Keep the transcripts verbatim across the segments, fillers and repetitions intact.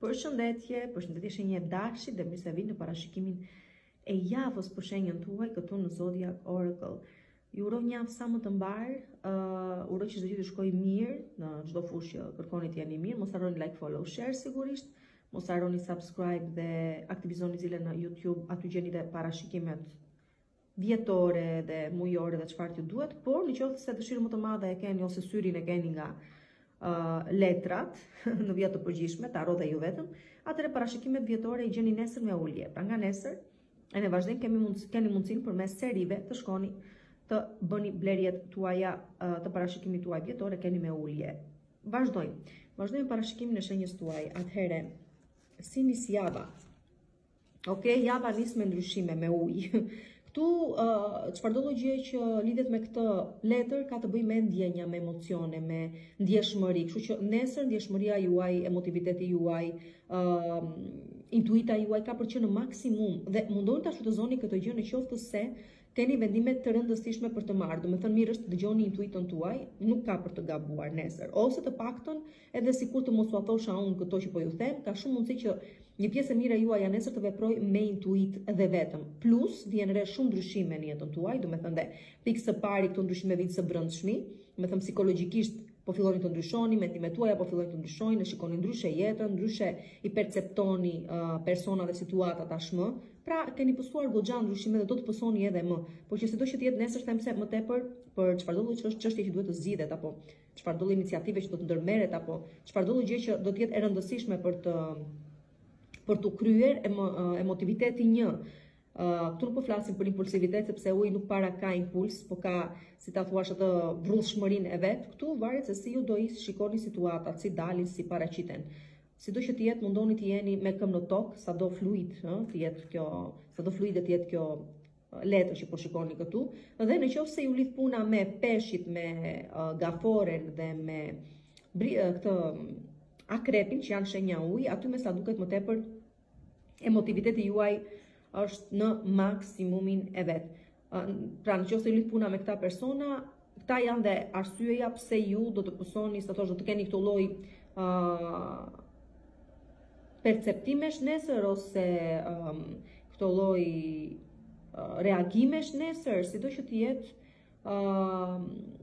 Përshëndetje, përshëndetje shenjë e dashit dhe mirë se vini në parashikimin e javës për shenjën tuaj këtu në Zodiac Oracle. Ju uroj një javë sa më të mbar, uh, uroj që çdo gjë të shkojë mirë në çdo fushë që kërkoni të jeni mirë. Mos harroni like, follow, share sigurisht. Mos harroni subscribe dhe aktivizoni zilën në YouTube, aty gjeni dhe parashikimet vjetore dhe mujore dhe çfarë ju duhet, por në qoftë se dëshirë më të madhe e keni ose syrin e keni nga Uh, letrat në vjet të përgjithshme, tarot dhe ju vetëm, atëre parashikimet vjetore i gjeni nesër me ulje. Pra nga nesër, e ne vazhdojmë, kemi mund, keni mundësinë përmes serive të shkoni të bëni blerjet tuaja uh, të parashikimit tuaj vjetore, keni me ulje. Vazhdojmë. Vazhdojmë parashikimin e shenjës tuaj. Atëherë, si nis java? Ok, java nis me ndryshime, me ujë. Këtu, çfarëdo uh, gjë që lidhet me këtë letër ka të bëjë me ndjenja, me emocione, me ndjeshmëri. Kështu që nesër ndjeshmëria juaj, emotiviteti juaj, uh, intuita juaj ka për që në maksimum dhe mundoni ta shfrytëzoni këtë gjë në qoftë se keni vendime të rëndësishme për të marrë. Do të thënë mirë është dëgjoni intuitën tuaj, nuk ka për të gabuar nesër. Ose të paktën, edhe sikur të mos u thosha unë këto që po ju them, ka shumë mundësi që një pjesë e mirë e juaj nesër të veproj me intuit dhe vetëm. Plus, vjen re shumë ndryshime në jetën tuaj, do me thënë dhe pikë së pari këto ndryshime vinë së brendshmi, do me thënë psikologjikisht po filloni të ndryshoni, mendimet tuaja po fillojnë të ndryshojnë, e shikoni ndryshe jetën, ndryshe i perceptoni uh, persona dhe situata tashmë. Pra keni pësuar goxha ndryshime dhe do të pësoni edhe më. Por që sido që të jetë nesër them se më tepër për çfarëdo lloj çështje që duhet të zgjidhet apo çfarëdo lloj iniciative që do të ndërmerret apo çfarëdo gjë që do të jetë e rëndësishme për të për të kryer emo, emotiviteti një. Uh, këtu nuk po flasim për impulsivitet sepse uji nuk para ka impuls, po ka, si ta thuash, atë vrullshmërinë e vet. Këtu varet se si ju do i shikoni situatat, si dalin, si paraqiten. Sido që të jetë, mundoni të jeni me këmbë në tokë, sado fluid, ëh, të jetë kjo, sado fluide të jetë kjo letër që po shikoni këtu. Dhe në qoftë se ju lidh puna me peshqit, me uh, gaforen dhe me bri, uh, këtë akrepin që janë shenja uji, aty me sa duket më tepër emotiviteti juaj është në maksimumin e vet. Pra në qoftë se lidh puna me këta persona, këta janë dhe arsyeja pse ju do të pësoni, sa thosh, do të keni këtë lloj uh, perceptimesh nesër ose um, këtë lloj uh, reagimesh nesër, sido që të jetë uh,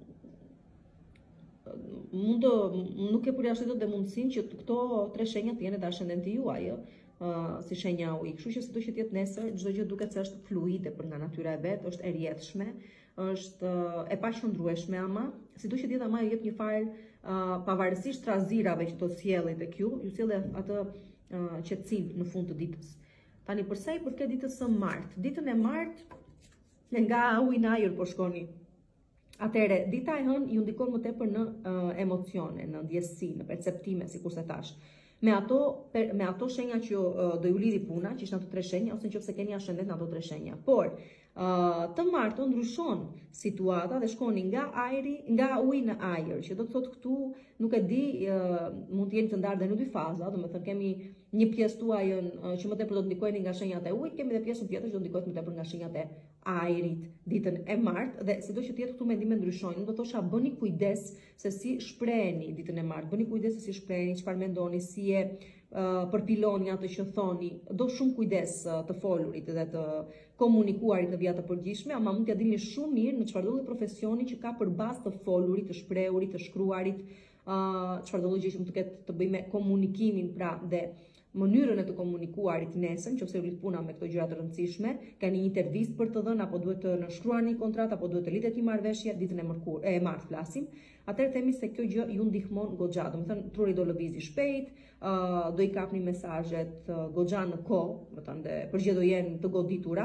mund të nuk e përjashtohet dhe mundësinë që këto tre shenja të jenë edhe ascendenti juaj, Uh, si shenja uji. Kështu që sido që të jetë nesër, çdo gjë duket se është fluide për nga natyra e vet, është e rrjedhshme, është uh, e paqëndrueshme ama, sido që të jetë ama ju jep një farë uh, pavarësisht trazirave që do të sjellë tek ju, ju sjellë atë uh, qetësinë në fund të ditës. Tani për sa i përket ditës së martë, ditën e martë nga uji në ajër po shkoni. Atëre, dita e hënë ju ndikon më tepër në uh, emocione, në ndjesi, në perceptime, sikur se thash. Me ato, per, me ato shenja që uh, do ju lidhi puna, që ishte ato tre shenja, ose nëse keni ascendent në ato tre shenja. Por, uh, të martën ndryshon situata dhe shkoni nga ajri, nga uji në ajër, që do të thotë këtu, nuk e di, uh, mund të jeni të ndarë dhe në dy faza, do të thënë kemi një pjesë tuaj uh, që më tepër do të ndikojnë nga shenjat e ujit, kemi dhe pjesën tjetër që do të ndikojnë më tepër nga shenjat e ajrit ditën e martë, dhe sido që të jetë këtu mendime ndryshojnë, do thosha bëni kujdes se si shpreheni ditën e martë, bëni kujdes se si shpreheni, çfarë mendoni, si e uh, përpiloni atë që thoni, do shumë kujdes uh, të folurit dhe të komunikuarit në vija të përgjithshme, ama mund t'ja dilni shumë mirë në çfarëdo lloj profesioni që ka përbazë të folurit, të shprehurit, të shkruarit, uh, çfarëdo gjë që mund të ketë të bëjë me komunikimin, pra dhe mënyrën e të komunikuarit nesër, nëse u lidh puna me këto gjëra të rëndësishme, keni një intervistë për të dhënë apo duhet të nënshkruani një kontratë apo duhet të lidhet një marrëveshje ditën e mërkur, e martë flasim. Atëherë themi se kjo gjë ju ndihmon goxha, do të thënë truri do lëvizi shpejt, uh, do i kapni mesazhet uh, goxha në kohë, do të thënë përgjigje do jenë të goditura.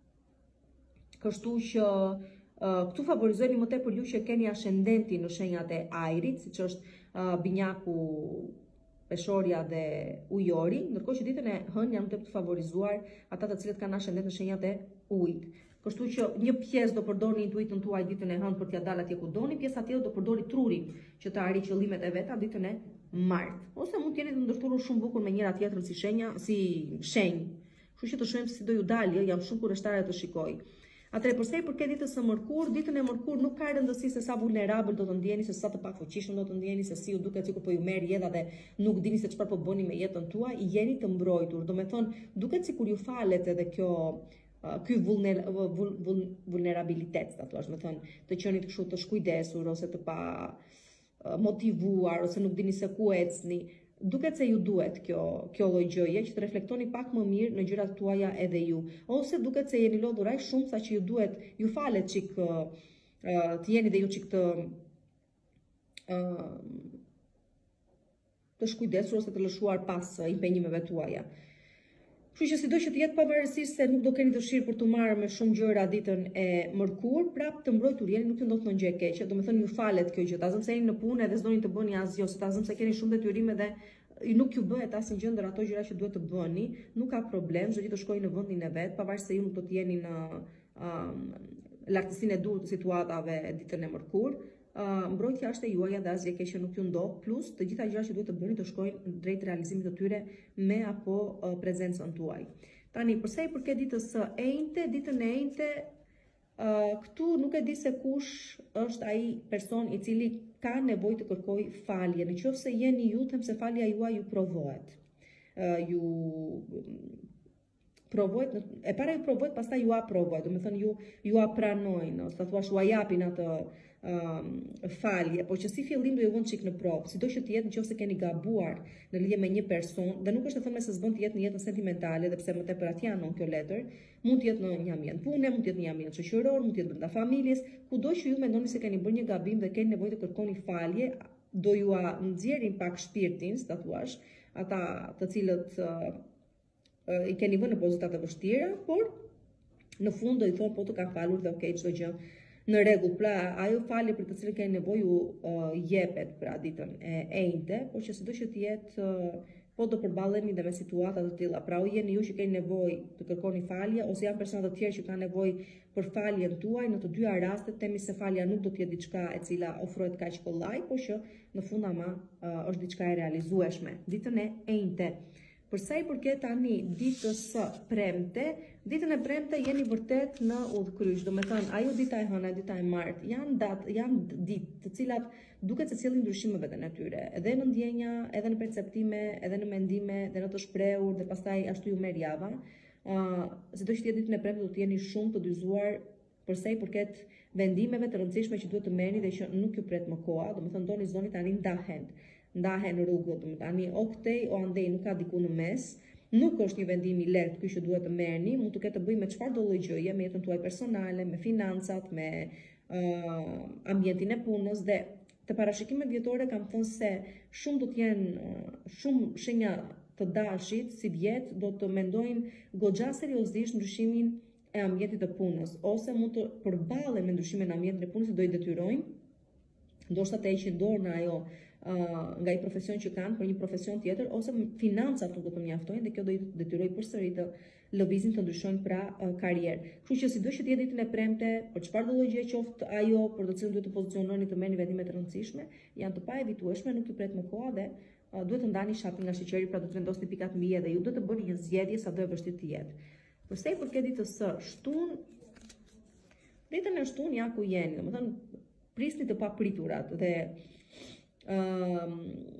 Kështu që uh, këtu favorizojeni më tepër ju që keni ascendenti në shenjat e ajrit, siç është uh, binjaku, peshorja dhe ujori, ndërkohë që ditën e hënë janë të favorizuar ata të cilët kanë ascendent në shenjat e ujit. Kështu që një pjesë do përdorni intuitën tuaj ditën e hënë për t'ia dalë atje ku doni, pjesa tjetër do përdori trurin që të arrijë qëllimet e veta ditën e martë. Ose mund të jeni të ndërtuar shumë bukur me njëra tjetrën si shenja, si shenjë. Kështu që të shohim si do ju dalë, jam shumë kurioztare të shikoj. Atëherë përsa i përket ditës së mërkur, ditën e mërkur nuk ka rëndësi se sa vulnerabël do të ndjeni, se sa të pakfuqishëm do të ndjeni, se si u duket sikur po ju merr jeta dhe nuk dini se çfarë po bëni me jetën tuaj, jeni të mbrojtur. Do me thonë, duket sikur ju falet edhe kjo ky vulner, vul, vul, vulnerabilitet, ta thua, do të thonë, të qenit kështu të shkujdesur ose të pa motivuar ose nuk dini se ku ecni. Duket se ju duhet kjo kjo lloj gjëje që të reflektoni pak më mirë në gjërat tuaja edhe ju, ose duket se jeni lodhur aq shumë sa që ju duhet ju falet çik uh, të jeni dhe ju çik të uh, të shkujdesur ose të lëshuar pas uh, impenjimeve tuaja. Kështu që sido që të jetë, pavarësisht se nuk do keni dëshirë për të marrë me shumë gjëra ditën e mërkur, prap të mbrojtur jeni, nuk ju ndodh ndonjë gjë e keqe, domethënë ju falet kjo gjë. Tazëm se jeni në punë edhe s'doni të bëni asgjë, ose tazëm se keni shumë detyrime dhe nuk ju bëhet asnjë gjë ndër ato gjëra që duhet të bëni, nuk ka problem, çdo gjë të shkojë në vendin e vet, pavarësisht se ju nuk do të jeni në um, lartësinë e dur të situatave ditën e mërkur. Uh, mbrojtja është e juaja dhe asgjë e keqe nuk ju ndodh, plus të gjitha gjërat që duhet të bëni të shkojnë drejt realizimit të tyre me apo uh, prezencën tuaj. Tani, përsa i përket ditës së enjte, ditën e enjte, uh, këtu nuk e di se kush është ai person i cili ka nevojë të kërkojë falje. Nëse jeni ju, them se falja juaj ju provohet. Uh, ju provohet, e para ju provohet, pastaj ju aprovohet, do të thënë ju ju apranojnë, ose thua ju japin atë Um, falje, por që si fillim do ju vënë çik në provë, sido që të jetë nëse keni gabuar në lidhje me një person, dhe nuk është të thënë se s'bën të jetë në jetën sentimentale, dhe pse më tepër atje anon kjo letër, mund të jetë në një ambient pune, mund të jetë në një ambient shoqëror, mund të jetë brenda familjes, kudo që ju mendoni se keni bërë një gabim dhe keni nevojë të kërkoni falje, do ju a nxjerrin pak shpirtin, ta thuash, ata të cilët uh, uh, i keni vënë në pozita të vështira, por në fund do i thonë po të kam falur dhe okay, çdo gjë në rregull. Pra, ajo falje për të cilën keni nevojë u uh, jepet pra ditën e enjte, por që sido që të jetë uh, po do përballeni dhe me situata të tilla. Pra, o jeni ju që keni nevojë të kërkoni falje, ose janë persona të tjerë që kanë nevojë për faljen tuaj, në të dyja rastet themi se falja nuk do të jetë diçka e cila ofrohet kaq kollaj, por që në fund ama uh, është diçka e realizueshme. Ditën e enjte. Përsa i përket tani ditës së premte, ditën e premte jeni vërtet në udhkryq, do me thënë, ajo dita e hëna, dita e martë, janë datë, janë ditë të cilat duket se sjellin ndryshimeve të natyre, edhe në ndjenja, edhe në perceptime, edhe në mendime, edhe në të shprehur, dhe pastaj ashtu ju merr java. Uh, sido që ditën e premte do të jeni shumë të dyzuar përsa i përket vendimeve të rëndësishme që duhet të merrni dhe që nuk ju pret më koha, do me thënë doni zoni tani ndahen. ndahen në rrugë, do të tani o këtej o andej, nuk ka diku në mes, nuk është një vendim i lehtë ky që duhet të merrni, mund të ketë të bëjë me çfarë do lloj gjëje, me jetën tuaj personale, me financat, me uh, ambientin e punës, dhe të parashikimet vjetore kam thënë se shumë do të jenë uh, shumë shenja të dashit, si vjet do të mendojnë goxha seriozisht ndryshimin e ambientit të punës, ose mund të përballen me ndryshimin e ambientit të punës që do i detyrojnë, ndoshta të heqin dorë në ajo Uh, nga i profesion që kanë për një profesion tjetër, ose financat nuk do të mjaftojnë dhe kjo do i detyrojë përsëri të lëvizin të ndryshojnë pra uh, karrierë. Kështu që sido që të jetë ditën e premte, për çfarë do lloj gjë qoftë ajo për të cilën duhet të poziciononi të merrni vendime të rëndësishme, janë të paevitueshme, nuk ju pret më koha dhe uh, duhet të ndani shapin nga sheqeri, pra do të vendosni pikat mbi dhe ju duhet të bëni një zgjedhje sado e vështirë të jetë. Përsa i përket ditës së shtunë, ditën e shtunë ja ku jeni, domethënë prisni të papriturat dhe Um,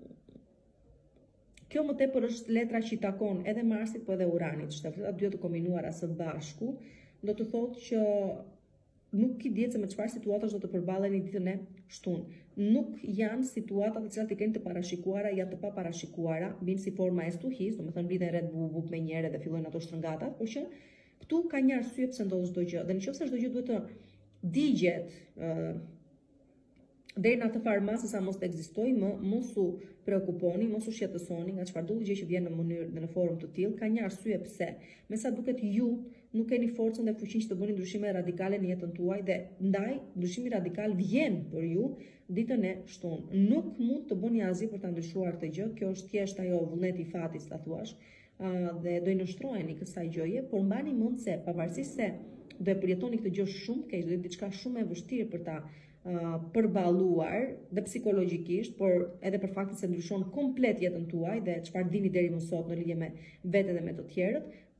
kjo më tepër është letra që i takon edhe Marsit po edhe Uranit, shtafetat dy të kombinuara së bashku, do të thotë që nuk i dihet se me çfarë situatash do të përballeni ditën e shtunë. Nuk janë situata të cilat i keni të parashikuara, janë të paparashikuara, bin si forma e stuhis, do të thënë bliden red bubu me njëre dhe fillojnë ato shtrëngatat, por që këtu ka një arsye pse ndodh çdo gjë. Dhe nëse çdo gjë duhet të digjet uh, deri në atë farmasë sa mos të ekzistojë më, mos u preokuponi, mos u shqetësoni nga çfarëdo gjë që vjen në mënyrë dhe në formë të tillë, ka një arsye pse. Me sa duket ju nuk keni forcën dhe fuqinë që të bëni ndryshime radikale në jetën tuaj dhe ndaj ndryshimi radikal vjen për ju ditën e shtunë. Nuk mund të bëni asgjë për ta ndryshuar këtë gjë, kjo është thjesht ajo vullneti i fatit, ta thuash, uh, dhe do i nështroheni kësaj gjëje, por mbani mend se pavarësisht se do e përjetoni këtë gjë shumë keq, do të diçka shumë e vështirë për ta Uh, përballuar dhe psikologjikisht, por edhe për faktin se ndryshon komplet jetën tuaj dhe çfarë dini deri më sot në lidhje me veten dhe me të tjerët,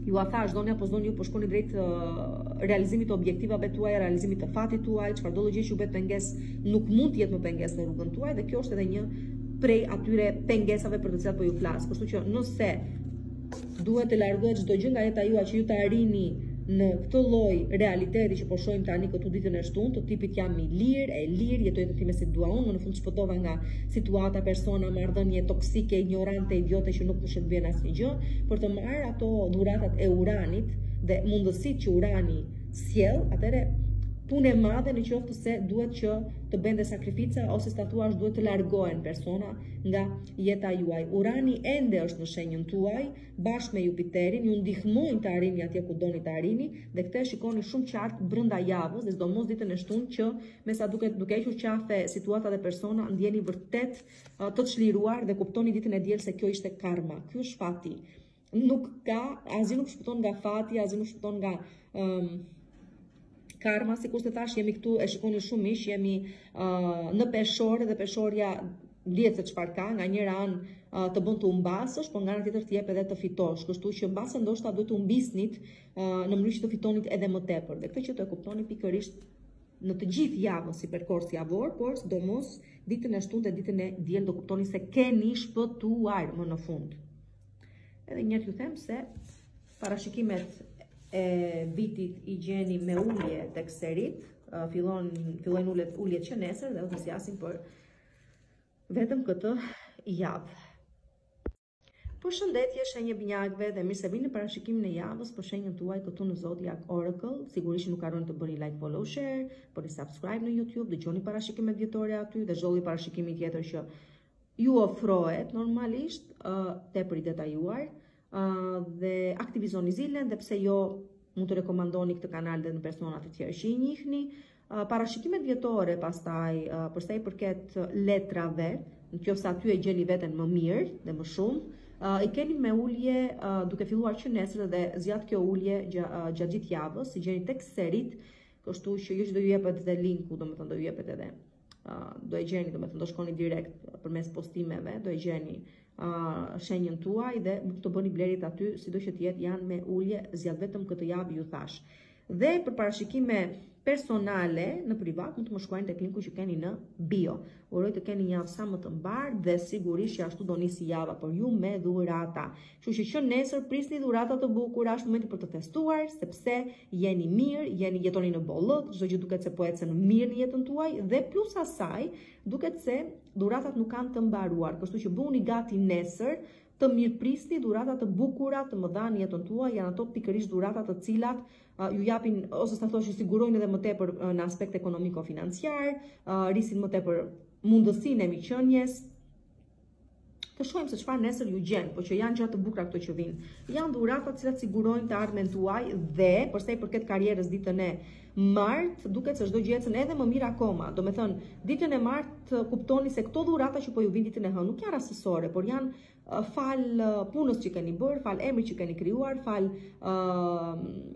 ju a thash, doni apo s'doni ju po shkoni drejt uh, realizimit të objektivave tuaja, realizimit të fatit tuaj, çfarë do gjë që ju bëhet pengesë nuk mund të jetë më pengesë në rrugën tuaj dhe kjo është edhe një prej atyre pengesave për të cilat po ju flas. Kështu që nëse duhet të largohet çdo gjë nga jeta juaj që ju të arrini në këtë lloj realiteti që po shohim tani këtu ditën e shtunë, të tipit jam i lirë, e lirë, jetoj jetën time si dua unë, më në fund shpëtova nga situata, persona, marrëdhënie toksike, ignorante, idiote që nuk pushet bën asnjë gjë, për të marrë ato dhuratat e Uranit dhe mundësitë që Urani sjell, atëre punë e madhe në qoftë se duhet që të bënde sakrifica ose statuash duhet të largohen persona nga jeta juaj. Urani ende është në shenjën tuaj, bashkë me Jupiterin, ju ndihmojnë të arrini atje ku doni të arrini dhe këtë shikoni shumë qartë brenda javës, dhe sidomos ditën e shtunë që me sa duket duke hequr qafe situata dhe persona ndjeni vërtet uh, të çliruar dhe kuptoni ditën e diel se kjo ishte karma, ky është fati. Nuk ka, asgjë nuk shpëton nga fati, asgjë nuk shpëton nga um, karma, si kur të thash, jemi këtu, e shikoni shumë mish, jemi uh, në peshore dhe peshorja lihet se çfarë ka, nga njëra anë uh, të bën të humbasësh, por nga ana tjetër të jep edhe të fitosh. Kështu që mbase ndoshta duhet të humbisnit uh, në mënyrë që të fitonit edhe më tepër. Dhe këtë që të e kuptoni pikërisht në të gjithë javën si perkors javor, por sidomos ditën e shtunë dhe ditën e diel do kuptoni se keni shpëtuar më në fund. Edhe një herë ju them se parashikimet e vitit i gjeni me ulje tek serit, uh, fillon fillojnë uljet uljet që nesër dhe do të sjasim për vetëm këtë javë. Përshëndetje shenjë binjakëve dhe mirë se vini në parashikimin e javës për shenjën tuaj këtu në Zodiac Oracle. Sigurisht nuk harroni të bëni like, follow, share, bëni subscribe në YouTube, dëgjoni parashikimet vjetore aty dhe çdo lloj parashikimi tjetër që ju ofrohet normalisht uh, tepër i detajuar. Uh, dhe aktivizoni zilen dhe pse jo mund të rekomandoni këtë kanal dhe në personat të tjerë që i njihni. Uh, parashikimet vjetore pastaj uh, përsa i përket letrave, nëse aty e gjeni veten më mirë dhe më shumë, uh, i keni me ulje uh, duke filluar që nesër dhe zjat kjo ulje gjatë uh, gjatë gjithë javës, si gjeni tek serit, kështu që ju që do ju jepet dhe linku, domethënë do ju jepet edhe uh, do e gjeni, domethënë do shkoni direkt përmes postimeve, do e gjeni Uh, shenjën tuaj dhe mund të bëni blerit aty, sido që të jetë janë me ulje, zjat vetëm këtë javë ju thash. Dhe për parashikime personale në privat mund të më shkruani tek linku që keni në bio. Uroj të keni një javë sa më të mbar dhe sigurisht që ashtu do nisi java për ju me dhurata. Kështu që që nesër prisni dhurata të bukura, është momenti për të festuar, sepse jeni mirë, jeni jetoni në bollëk, çdo gjë duket se po ecën mirë në jetën tuaj dhe plus asaj duket se dhuratat nuk kanë të mbaruar. Kështu që bëuni gati nesër të mirëprisni dhurata të bukura të mëdha në jetën tuaj, janë ato pikërisht dhurata të cilat uh, ju japin ose sa thosh ju sigurojnë edhe më tepër uh, në aspekt ekonomiko-financiar, uh, rrisin më tepër mundësinë e miqënies. Të shohim se çfarë nesër ju gjen, por që janë gjëra të bukura këto që vinë. Janë dhurata të cilat sigurojnë të ardhmen tuaj dhe përsa i përket karrierës ditën e martë, duket se çdo gjë ecën edhe më mirë akoma. Do me thënë, ditën e martë kuptoni se këto dhurata që po ju vinë ditën e hënë nuk janë rastësore, por janë uh, fal uh, punës që keni bërë, fal emrit që keni krijuar, fal uh,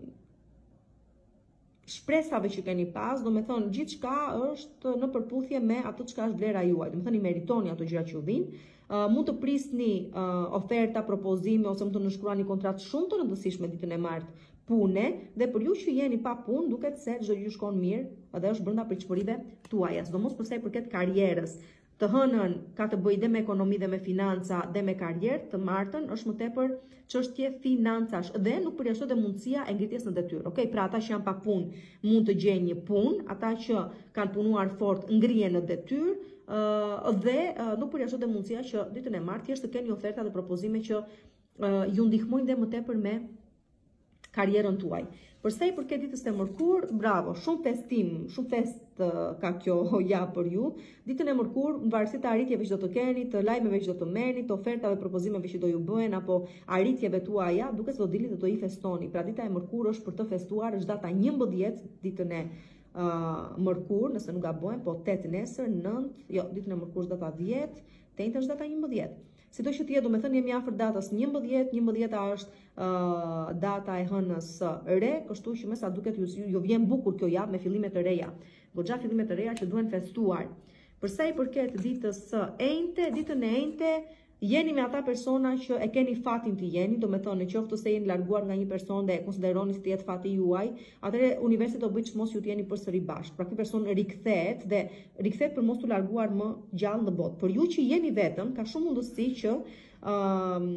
shpresave që keni pas, do me thënë, gjithçka është në përputhje me atë çka është vlera juaj. Do me thënë, i meritoni ato gjëra që ju vinë. Uh, mund të prisni uh, oferta, propozime ose mund të nënshkruani kontratë shumë të rëndësishme ditën e martë pune, dhe për ju që jeni pa punë, duket se çdo gjë shkon mirë dhe është brenda pritshmërive tuaja. Sidomos përsa i përket karrierës. Të hënën ka të bëjë dhe me ekonomi dhe me financa dhe me karrierë, të martën është më tepër çështje financash dhe nuk përjashtohet dhe mundësia e ngritjes në detyrë. Okej, pra ata që janë pa punë mund të gjejnë një punë, ata që kanë punuar fort ngrihen në detyrë, uh, dhe uh, nuk përjashtohet dhe mundësia që ditën e martë thjesht të keni oferta dhe propozime që uh, ju ndihmojnë dhe më tepër me karrierën tuaj. Përsa i përket ditës së mërkur, bravo, shumë festim, shumë fest uh, ka kjo javë për ju. Ditën e mërkur, në varësi të arritjeve që do të keni, të lajmeve që do të merrni, të ofertave, propozimeve që do ju bëhen apo arritjeve tuaja, duket se do dilni dhe do i festoni. Pra dita e mërkur është për të festuar, është data njëmbëdhjetë ditën e uh, mërkur, nëse nuk gabojmë, po tetë nesër, nëntë, jo, ditën e mërkur është data dhjetë, tetë është data njëmbëdhjetë. Sido që tjetë, do me thënë jemi afër datës njëmbëdhjetë, njëmbëdhjeta është uh, data e hënës re, kështu që me sa duket ju, ju vjen bukur kjo javë me fillime të reja. Goxha fillime të reja që duhen festuar. Për sa i përket ditës së enjte, ditën e enjte jeni me ata persona që e keni fatin të jeni, do me thonë në qoftë se jeni larguar nga një person dhe e konsideroni se të jetë fati juaj, atëherë universi do bëj çmos ju të jeni përsëri bashkë. Pra ky person rikthehet dhe rikthehet për mos të larguar më gjallë në botë. Por ju që jeni vetëm, ka shumë mundësi që um,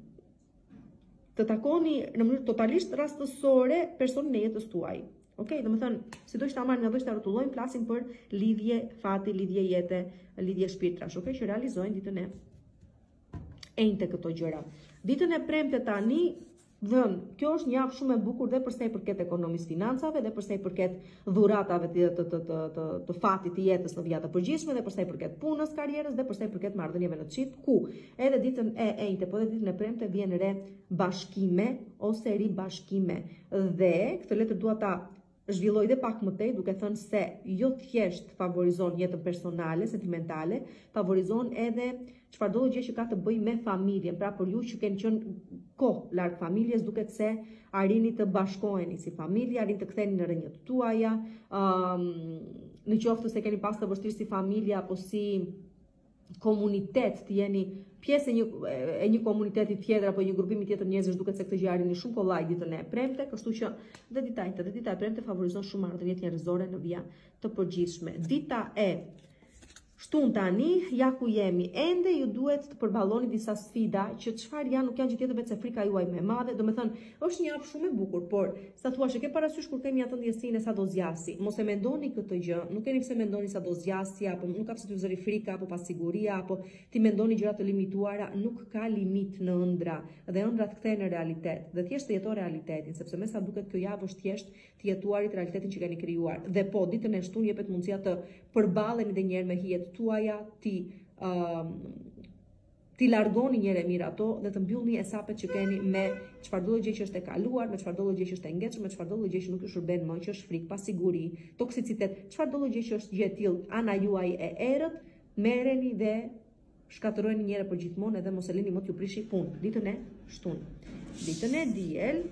të takoni në mënyrë totalisht rastësore personin e jetës tuaj. Okej, do me thënë, si do që ta marrë nga do që ta rrotullojmë, flasim për lidhje fati, lidhje jete, lidhje shpirtrash, okej, që realizojnë ditën e enjte këto gjëra. Ditën e premte tani, dhën, kjo është një javë shumë e bukur dhe përsa i përket ekonomisë financave, dhe përsa i përket dhuratave të, të, të, të, të, të fatit të jetës në vija të përgjithshme, dhe përsa i përket punës, karrierës, dhe përsa i përket marrëdhënieve në çift, ku edhe ditën e enjte, po edhe ditën e premte vjen re bashkime ose ribashkime. Dhe këtë letër dua ta zhvilloj dhe pak më tej, duke thënë se jo thjesht favorizon jetën personale, sentimentale, favorizon edhe çfarëdo gjë që ka të bëjë me familjen. Pra për ju që keni qenë kohë larg familjes, duket se arrini të bashkoheni si familje, arrini të ktheheni në rrënjët tuaja, um, në qoftë se keni pas të vështirë si familje apo si komunitet të jeni pjesë e një, e një komuniteti tjetër apo një grupimi tjetër njerëzish, duket se këtë gjë arrini shumë kollaj ditën e premte, kështu që dhe dita e dhe dita e premte favorizon shumë marrëdhëniet njerëzore në vija të përgjithshme. Dita e shtunë tani, ja ku jemi, ende ju duhet të përballoni disa sfida që çfarë janë, nuk janë gjë tjetër veç se frika juaj më e madhe, do me thënë, është një javë shumë e bukur, por sa thuash e ke parasysh kur kemi atë ndjesinë e sa do zgjasi. Mos e mendoni këtë gjë, nuk keni pse mendoni sa do zgjasi, apo nuk ka pse t'ju zëri frika, apo pasiguria, apo ti mendoni gjëra të limituara, nuk ka limit në ëndra, dhe ëndrat kthehen në realitet. Dhe thjesht të jeto realitetin, sepse me sa duket kjo javë është thjesht të jetuarit realitetin që keni krijuar. Dhe po, ditën e shtunë jepet mundësia të përballeni edhe një herë me hijet tuaja, ti um, ti largoni njëre mirë ato dhe të mbyllni esapet që keni me çfarëdo gjë që është e kaluar, me çfarëdo gjë që është e ngjeshur, me çfarëdo gjë që nuk ju shërben më, që është frikë, pasiguri, toksicitet, çfarëdo gjë që është gjë e tillë, ana juaj e errët, merreni dhe shkatërrojeni njëre për gjithmonë edhe mos e lini më t'ju prishi punë. Ditën e shtunë. Ditën e diel,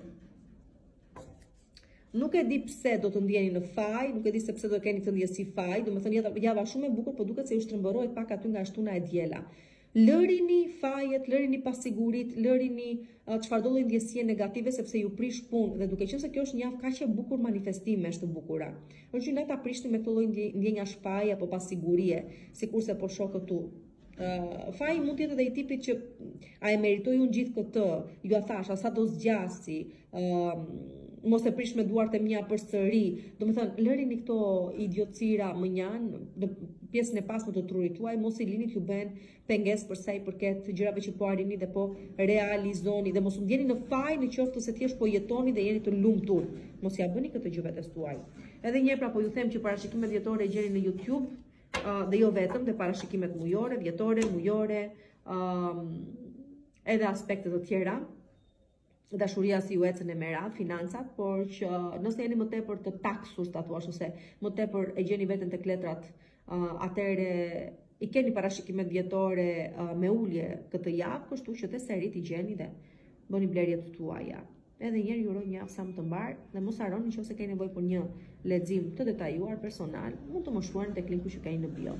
nuk e di pse do të ndjeni në faj, nuk e di se pse do keni të ndjesi faj, do me thënë java shumë e bukur, po duket se ju shtrëmbërohet pak aty nga shtuna e diela. Lërini fajet, lërini pasigurit, lërini uh, çfarëdo lloj ndjesie negative sepse ju prish punë dhe duke qenë se kjo është një javë kaq e bukur manifestime është të bukura. Është që ne ta prishni me këtë lloj ndjenja shpaje apo pasigurie, sikurse po shoh këtu. Uh, faji mund të jetë edhe i tipit që a e meritoj unë gjithë këtë, ju a thash, sa do zgjasi, uh, mos e prish me duart e mia përsëri. Do me thënë, lërini këto idiotësira më njanë, në pjesën e pasme të trurit tuaj, mos i lini t'ju bën pengesë për sa i përket gjërave që po arrini dhe po realizoni, dhe mos u ndjeni në faj në qoftë se thjesht po jetoni dhe jeni të lumtur. Mos ja bëni këtë gjë vetes tuaj. Edhe një herë pra po ju them që parashikimet vjetore e gjeni në YouTube, uh, dhe jo vetëm, dhe parashikimet mujore, vjetore, mujore, um, edhe aspekte të tjera. Dashuria si ju ecën e merat, financat, por që nëse jeni më tepër të taksur, ta thuash, ose më tepër e gjeni veten tek letrat, uh, atëre i keni parashikimet vjetore uh, me ulje këtë javë, kështu që të seri t'i gjeni dhe bëni blerjet tuaja. Edhe njerë ju uroj një javë sa më të mbar dhe mos harroni nëse keni nevojë për një lexim të detajuar personal, mund të më shkruani tek linku që keni në bio.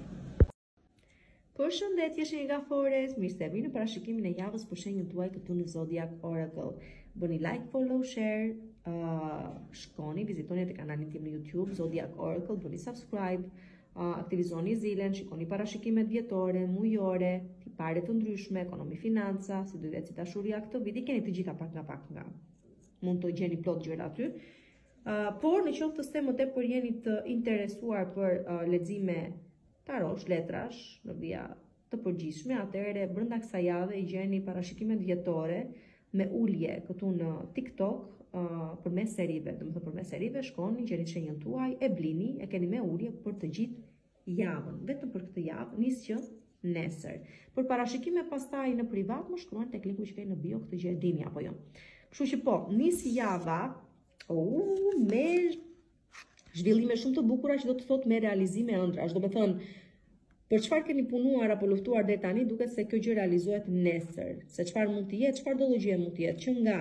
Përshëndetje Shenjgafores, mirë se vini në parashikimin e javës për shenjën tuaj këtu në Zodiac Oracle. Bëni like, follow, share, uh, shkoni, vizitoni te kanalin tim në YouTube Zodiac Oracle, bëni subscribe, uh, aktivizoni zilen, shikoni parashikimet vjetore, mujore, tipare të ndryshme, ekonomi, financa, si duhet si dashuria këtë vit, i keni të gjitha pak nga pak nga. Mund të gjeni plot gjëra aty. Uh, por në qoftë se më tepër jeni të interesuar për uh, lexime tarosh, letrash, në vija të përgjithshme, atëherë brenda kësaj jave i gjeni parashikimet vjetore me ulje këtu në TikTok uh, përmes serive. Do të thonë përmes serive shkoni, gjeni shenjën tuaj, e blini, e keni me ulje për të gjithë javën. Vetëm për këtë javë, nis që nesër. Për parashikime pastaj në privat, më shkruani tek linku që keni në bio, këtë gjë e dini apo jo. Kështu që po, nis java, oh, me zhvillime shumë të bukura që do të thotë me realizime ëndrash. Do të thënë, për çfarë keni punuar apo luftuar deri tani, duket se kjo gjë realizohet nesër. Se çfarë mund të jetë, çfarë do gjë mund të jetë, që nga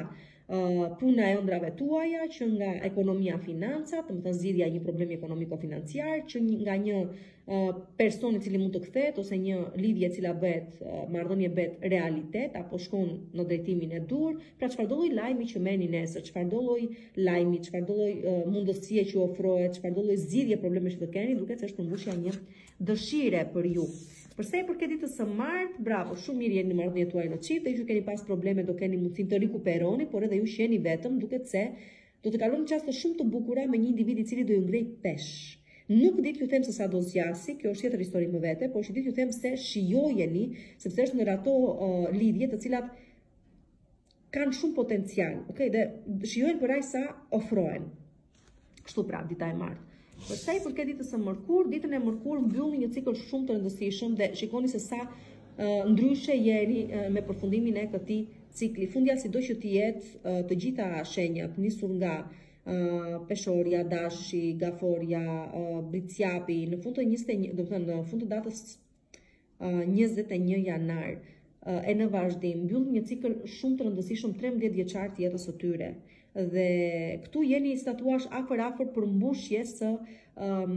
uh, puna e ëndrave tuaja, që nga ekonomia financa, të më thënë zgjidhja e një problemi ekonomiko-financiar, që nga një uh, person i cili mund të kthehet ose një lidhje e cila bëhet uh, marrëdhënie bëhet realitet apo shkon në drejtimin e dur. Pra çfarëdo lloj lajmi që merrni nesër, çfarëdo lloj lajmi, çfarëdo lloj uh, mundësie që ofrohet, çfarëdo lloj zgjidhje probleme që të keni, duket se është përmbushja një dëshire për ju. Përsa i përket ditës së martë, bravo, shumë mirë jeni në marrëdhëniet tuaja në çift, dhe ju që keni pas probleme do keni mundësinë të rikuperoni, por edhe ju që jeni vetëm, duket se do të kaloni çaste shumë të bukura me një individ i cili do ju ngrejë pesh. Nuk ditë ju them se sa do zgjasi, kjo është tjetër histori më vete, por që ditë ju them se shijojeni, sepse është në ato uh, lidhje të cilat kanë shumë potencial, okay? Dhe shijojnë për aq sa ofrohen. Kështu pra, dita e martë. Përsa i përket ditës së mërkur, ditën e mërkur mbyllni një cikël shumë të rëndësishëm dhe shikoni se sa uh, ndryshe jeni uh, me përfundimin e këtij cikli. Fundja sido që të jetë uh, të gjitha shenjat nisur nga uh, peshorja, dashi, gaforja, uh, britsjapi, në fund të njëzet e një, do të thënë në fund të datës uh, njëzet e një janar uh, e në vazhdim mbyll një cikël shumë të rëndësishëm trembëdhjetë vjeçar të jetës së tyre. Dhe këtu jeni statuash afër afër për mbushje së um,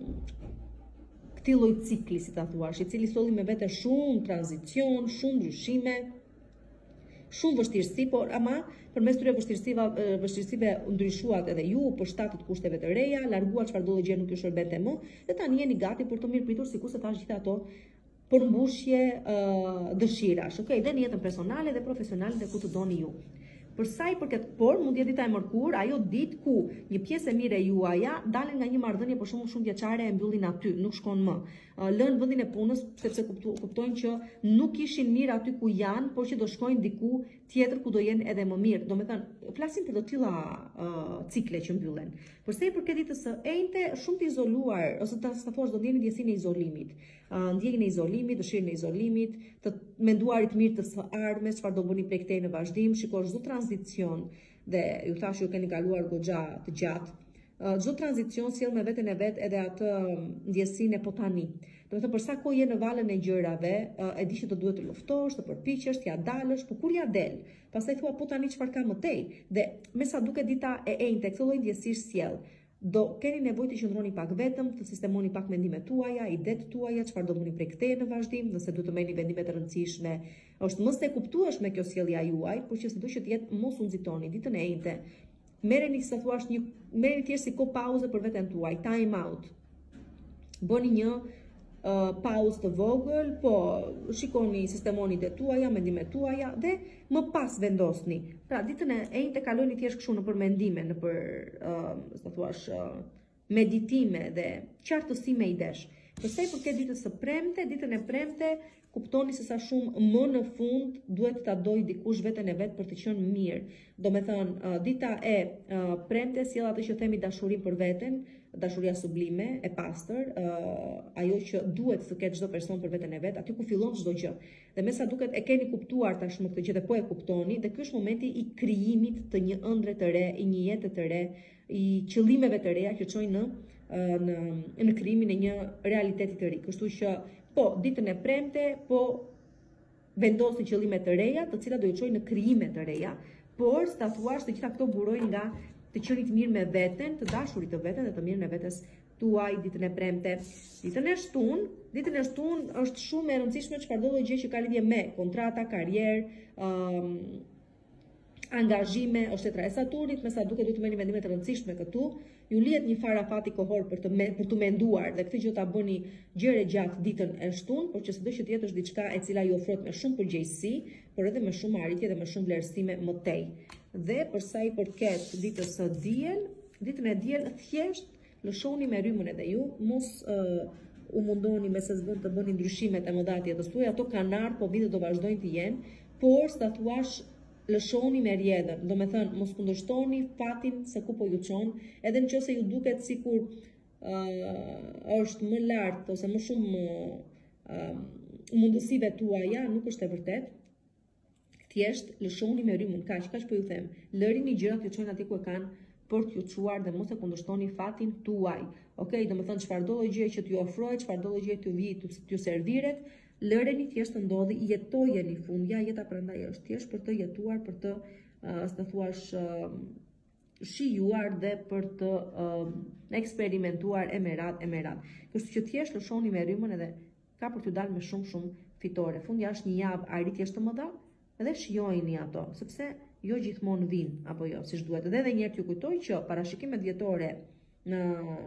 këtij lloj cikli, si ta thuash, i cili solli me vete shumë tranzicion, shumë ndryshime, shumë vështirësi, por ama përmes këtyre vështirësive, vështirësive ndryshuat edhe ju, përshtatët kushteve të reja, larguat çfarëdo gjë nuk ju shërbente më, dhe tani jeni gati për të mirëpritur sikurse tash gjithë ato përmbushje uh, dëshirash, okay? Dhe në jetën personale dhe profesionale dhe ku të doni ju. Përsa i përket, por mund jetë dita e mërkur, ajo ditë ku një pjesë e mire juaja dalin nga një marrëdhënie për shumë shumë vjeçare e mbyllin aty, nuk shkon më. Lën vendin e punës sepse kuptojnë që nuk ishin mirë aty ku janë, por që do shkojnë diku tjetër ku do jenë edhe më mirë. Do me thënë, flasim për të tilla uh, cikle që mbyllen. Përsa i përket ditës së enjte, shumë të izoluar, ose të thuash do ndjeni ndjesinë e izolimit. Uh, ndjekin e izolimit, dëshirën e izolimit, të menduarit mirë të së ardhmes, çfarë do bëni prej këtej në vazhdim, shikosh çdo tranzicion dhe ju thash ju keni kaluar goxha të gjatë. Çdo uh, tranzicion sjell me veten e vet edhe atë ndjesinë e po tani. Do të thënë përsa kohë je në valën e gjërave, uh, e di që të duhet të luftosh, të përpiqesh, t'ja dalësh, por kur ja del, pastaj thua po tani çfarë ka më tej. Dhe me sa duket dita e enjte, këtë lloj ndjesish sjell. Do keni nevojë të qëndroni pak vetëm, të sistemoni pak mendimet tuaja, idetë tuaja, çfarë do bëni prej këtej në vazhdim, nëse duhet të merrni vendime të rëndësishme. Është mos e kuptueshme kjo sjellja juaj, por që sido që të jetë mos u nxitoni ditën e enjte. Merreni sa thuash një merreni thjesht si ko pauze për veten tuaj, time out. Bëni një uh, pauzë të vogël, po shikoni, sistemoni idetë tuaja, mendimet tuaja dhe më pas vendosni. Pra ditën e enjte kaloni thjesht kështu në për mendime, në për uh, sa thuash uh, meditime dhe qartësime idesh. Përsa i përket ditës së premte, ditën e premte kuptoni se sa shumë më në fund duhet ta doj dikush veten e vet për të qenë mirë. Do me thënë, uh, dita e uh, premte sjell atë që themi dashurim për veten, dashuria sublime, e pastër, uh, ajo që duhet të ketë çdo person për veten e vet, aty ku fillon çdo gjë. Dhe me sa duket e keni kuptuar tashmë këtë gjë dhe po e kuptoni, dhe ky është momenti i krijimit të një ëndre të re, i një jete të re, i qëllimeve të reja që çojnë në në në krijimin e një realiteti të ri. Kështu që po ditën e premte, po vendosni qëllime të reja, të cilat do ju çojnë në krijime të reja, por sta thuash të gjitha këto burojnë nga të qenit mirë me veten, të dashurit të veten dhe të mirën e vetes tuaj ditën e premte. Ditën e shtunë, ditën e shtunë është shumë e rëndësishme çfarëdo lloj gjë që ka lidhje me kontrata, karrierë, um, angazhime, është tetra e Saturnit, me sa duket duhet të merrni vendime të rëndësishme këtu. Ju lihet një farë afati kohor për të me, për të menduar dhe këtë gjë ta bëni gjëre gjatë ditën e shtunë, por që sido që të jetë është diçka e cila ju ofrohet me shumë përgjegjësi, por edhe me shumë arritje dhe me shumë vlerësime më tej. Dhe për sa i përket ditës së diel, ditën e diel thjesht lëshoni me rrymën edhe ju, mos uh, u mundoni me se s'bën të bëni ndryshimet e mëdha të jetës tuaj, ato kanë ardhur, po vitet do vazhdojnë të jenë, por sa thuash lëshoni me rjedhën, do me thënë, mos kundërshtoni fatin se ku po ju çon, edhe në qëse ju duket sikur uh, është më lartë ose më shumë uh, mundësive tuaja, nuk është e vërtet, thjesht lëshoni me rrymën, kaq, kaq po ju them, lërini gjërat ju çojnë aty ku e kanë për t'ju çuar dhe mos e kundërshtoni fatin tuaj. Okej, do me thënë, çfarëdo lloj gjëje që t'ju ofrohet, çfarëdo lloj gjëje t'ju vijë, t'ju serviret, lëreni thjesht të ndodhi, jetojeni fundja, jeta prandaj është thjesht për të jetuar, për të së të thuash shijuar dhe për të eksperimentuar e me radh e me radh. Kështu që thjesht lëshoni me rrymën edhe ka për t'ju dalë me shumë shumë fitore. Fundi është një javë arritjesh të mëdha dhe shijojini ato, sepse jo gjithmonë vin apo jo, siç duhet. Dhe edhe një herë t'ju kujtoj që parashikimet vjetore në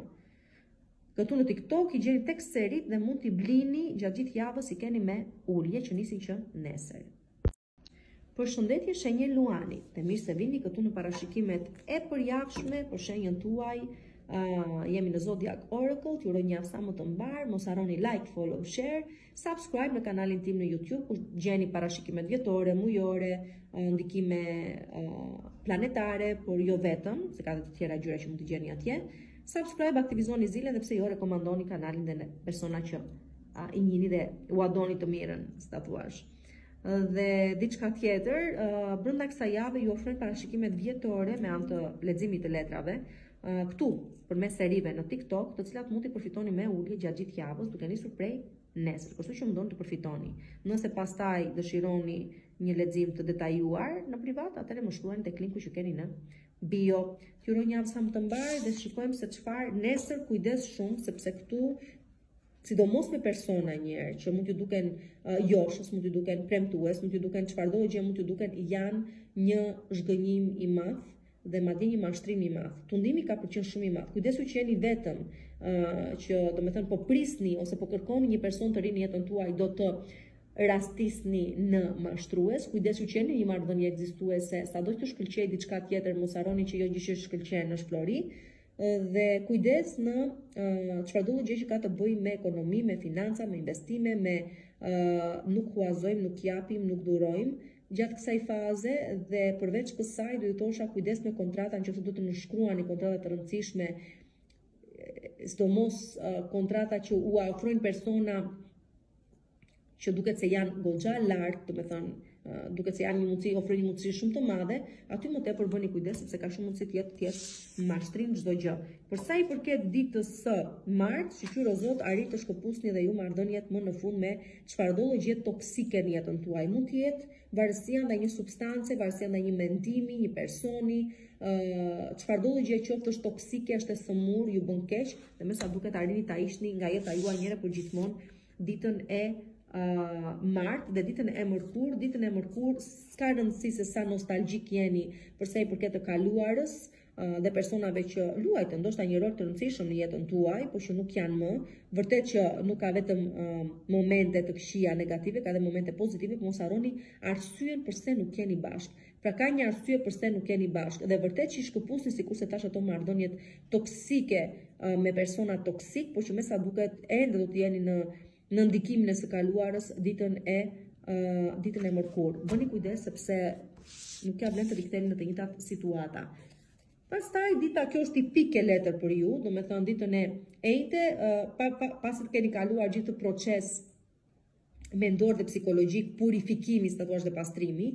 këtu në TikTok i gjeni tek serit dhe mund t'i blini gjatë gjithë javës, i keni me ulje që nisin që nesër. Përshëndetje shenjë Luani, dhe mirë se vini këtu në parashikimet e përjavshme për shenjën tuaj. Uh, jemi në Zodiac Oracle, t'ju uroj një javë sa më të mbar, mos harroni like, follow, share, subscribe në kanalin tim në YouTube, ku gjeni parashikimet vjetore, mujore, uh, ndikime uh, planetare, por jo vetëm, se ka dhe të tjera gjyra që mund të gjeni atje. Subscribe, aktivizoni zile dhe pse jo rekomandoni kanalin dhe në persona që uh, i njini dhe u adoni të mirën, së ta thuash. Uh, dhe diçka tjetër, uh, brenda kësaj jave ju ofrojnë parashikimet vjetore me anë të leximit të letrave, uh, këtu përmes serive në TikTok, të cilat mund t'i përfitoni me ulje gjatë gjithë javës, duke nisur prej nesër. Kështu që mundoni të përfitoni. Nëse pastaj dëshironi një lexim të detajuar në privat, atëherë më shkruani tek linku që keni në bio. T'ju uroj një javë sa më të mbar dhe shikojmë se çfarë nesër. Kujdes shumë sepse këtu, sidomos me persona njerë që mund t'ju duken uh, joshës, mund t'ju duken premtues, mund t'ju duken çfarëdo gjë, mund t'ju duken janë një zhgënjim i madh dhe madje një mashtrim i madh. Tundimi ka për qenë shumë i madh. Kujdesu që jeni vetëm, uh, që do të thënë po prisni ose po kërkoni një person të ri në jetën tuaj, do të rastisni në mashtrues. Kujdesu që jeni një marrëdhënie ekzistuese, sado që të shkëlqej diçka tjetër, mos harroni që jo gjithë që shkëlqen në shplori. Dhe kujdes në uh, çfarëdo gjë që ka të bëjë me ekonomi, me financa, me investime, me uh, nuk huazojmë, nuk japim, nuk dhurojmë gjatë kësaj faze. Dhe përveç kësaj do ju thosha kujdes me kontrata, nëse do të nënshkruani kontrata të rëndësishme, sidomos uh, kontrata që u ofrojnë persona që duket se janë goxha lart, do të thënë uh, duket se janë një mundësi, ofrojnë një mundësi shumë të madhe, aty më tepër bëni kujdes sepse ka shumë mundësi të jetë thjesht mashtrim çdo gjë. Për sa i përket ditës së martë, shqyr o Zot, arrit të shkëputni dhe ju marrëdhëniet më në fund me çfarëdo gjë toksike në jetën tuaj. Mund të jetë varësia ndaj një substance, varësia ndaj një mendimi, një personi, çfarëdo uh, gjë qoftë është toksike, është e sëmur, ju bën keq, dhe me sa duket arrini ta ishni nga jeta juaj njëherë për gjithmonë ditën e Uh, martë dhe ditën e mërkur. Ditën e mërkur s'ka rëndësi se sa nostalgjik jeni për sa i përket të kaluarës uh, dhe personave që luajtë ndoshta një rol të rëndësishëm në jetën tuaj, por që nuk janë më. Vërtet që nuk ka vetëm uh, momente të këqija negative, ka dhe momente pozitive, por mos harroni arsyen pse nuk jeni bashkë. Pra ka një arsye pse nuk jeni bashkë dhe vërtet që i shkëputni sikurse tash ato marrëdhëniet toksike uh, me persona toksik, por që me sa duket ende do të jeni në në ndikimin e së kaluarës ditën e uh, ditën e mërkur. Bëni kujdes sepse nuk ka vlen të riktheni në të njëjtat situata. Pastaj dita kjo është tipike letër për ju, do me thënë ditën e ejte, uh, pa, pa, pasi të keni kaluar gjithë proces mendor dhe psikologjik, purifikimi, së të thuash dhe pastrimi,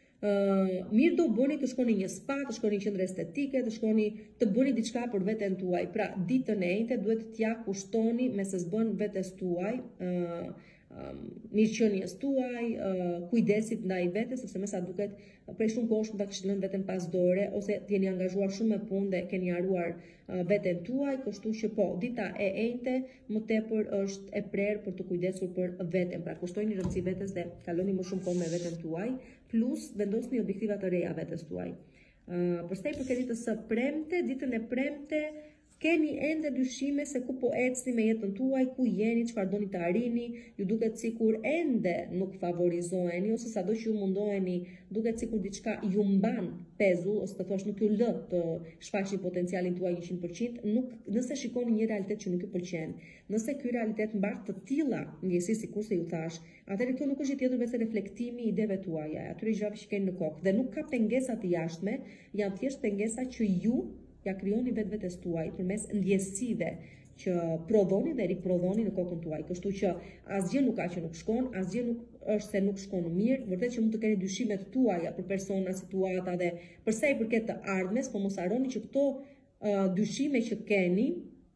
uh, mirë do bëni të shkoni një spa, të shkoni një qendër estetike, të shkoni të bëni diçka për veten tuaj. Pra ditën e ejte duhet t'ja kushtoni me se s'bën vetes tuaj, uh, um, mirëqenies tuaj, uh, kujdesit ndaj vetes, sepse me sa duket prej shumë kohësh mund ta kishit lënë veten pas dore ose t'jeni angazhuar shumë me punë dhe keni haruar uh, veten tuaj, kështu që po, dita e ejte më tepër është e prerë për të kujdesur për veten. Pra kushtojini rëndësi vetes dhe kaloni më shumë kohë me veten tuaj, plus vendosni objektiva të reja vetes tuaj. Uh, Përsa i përket ditës së premte, ditën e premte keni ende dyshime se ku po ecni me jetën tuaj, ku jeni, çfarë doni të arrini, ju duket sikur ende nuk favorizoheni ose sado që ju mundoheni, duket sikur diçka ju mban pezull ose të thosh nuk ju lë të shfaqni potencialin tuaj njëqind përqind, nuk nëse shikoni një realitet që nuk ju pëlqen. Nëse ky realitet mbart të tilla ndjesi sikurse ju thash, atëherë kjo nuk është tjetër vetë reflektimi i ideve tuaja, atyre gjërave që keni në kokë dhe nuk ka pengesa të jashtme, janë thjesht pengesa që ju ja krijoni vetë vetes tuaj përmes ndjesive që prodhoni dhe riprodhoni në kokën tuaj. Kështu që asgjë nuk ka që nuk shkon, asgjë nuk është se nuk shkon mirë, vërtet që mund të keni dyshimet tuaja për persona, situata dhe përsa i përket të ardhmes, po mos harroni që këto uh, dyshime që keni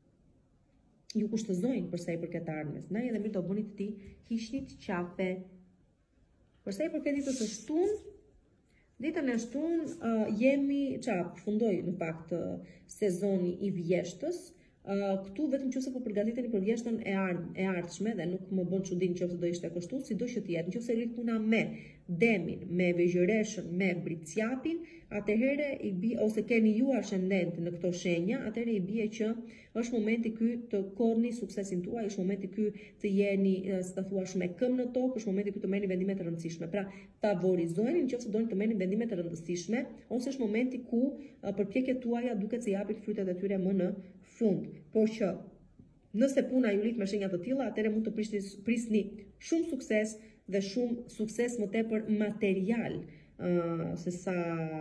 ju kushtëzojnë përsa i përket të ardhmes. Ndaj edhe mirë do bëni të ti hiqni qafe. Përsa i përket ditës së shtunë, Ditën e shtunë uh, jemi, qa, fundoj në fakt uh, sezoni i vjeshtës. Uh, këtu vetëm nëse po përgatiteni për vjeshtën e, ard, e ardhshme dhe nuk më bën çudi nëse do ishte kështu, sido që të jetë. Nëse rrit puna me demin, me vegjëreshën, me bricjapin, atëherë i bi ose keni ju ascendent në këto shenja, atëherë i bie që është momenti ky të korrni suksesin tuaj, është momenti ky të jeni, si ta thuash, me këmbë në tokë, është momenti ky të merrni vendime të rëndësishme. Pra, favorizojeni nëse doni të merrni vendime të rëndësishme, ose është momenti ku uh, përpjekjet tuaja duket se japin frytet e tyre më në fund. Por që nëse puna ju lit me shenja të tilla, atëherë mund të prisni, prisni shumë sukses dhe shumë sukses më tepër material, uh, se sa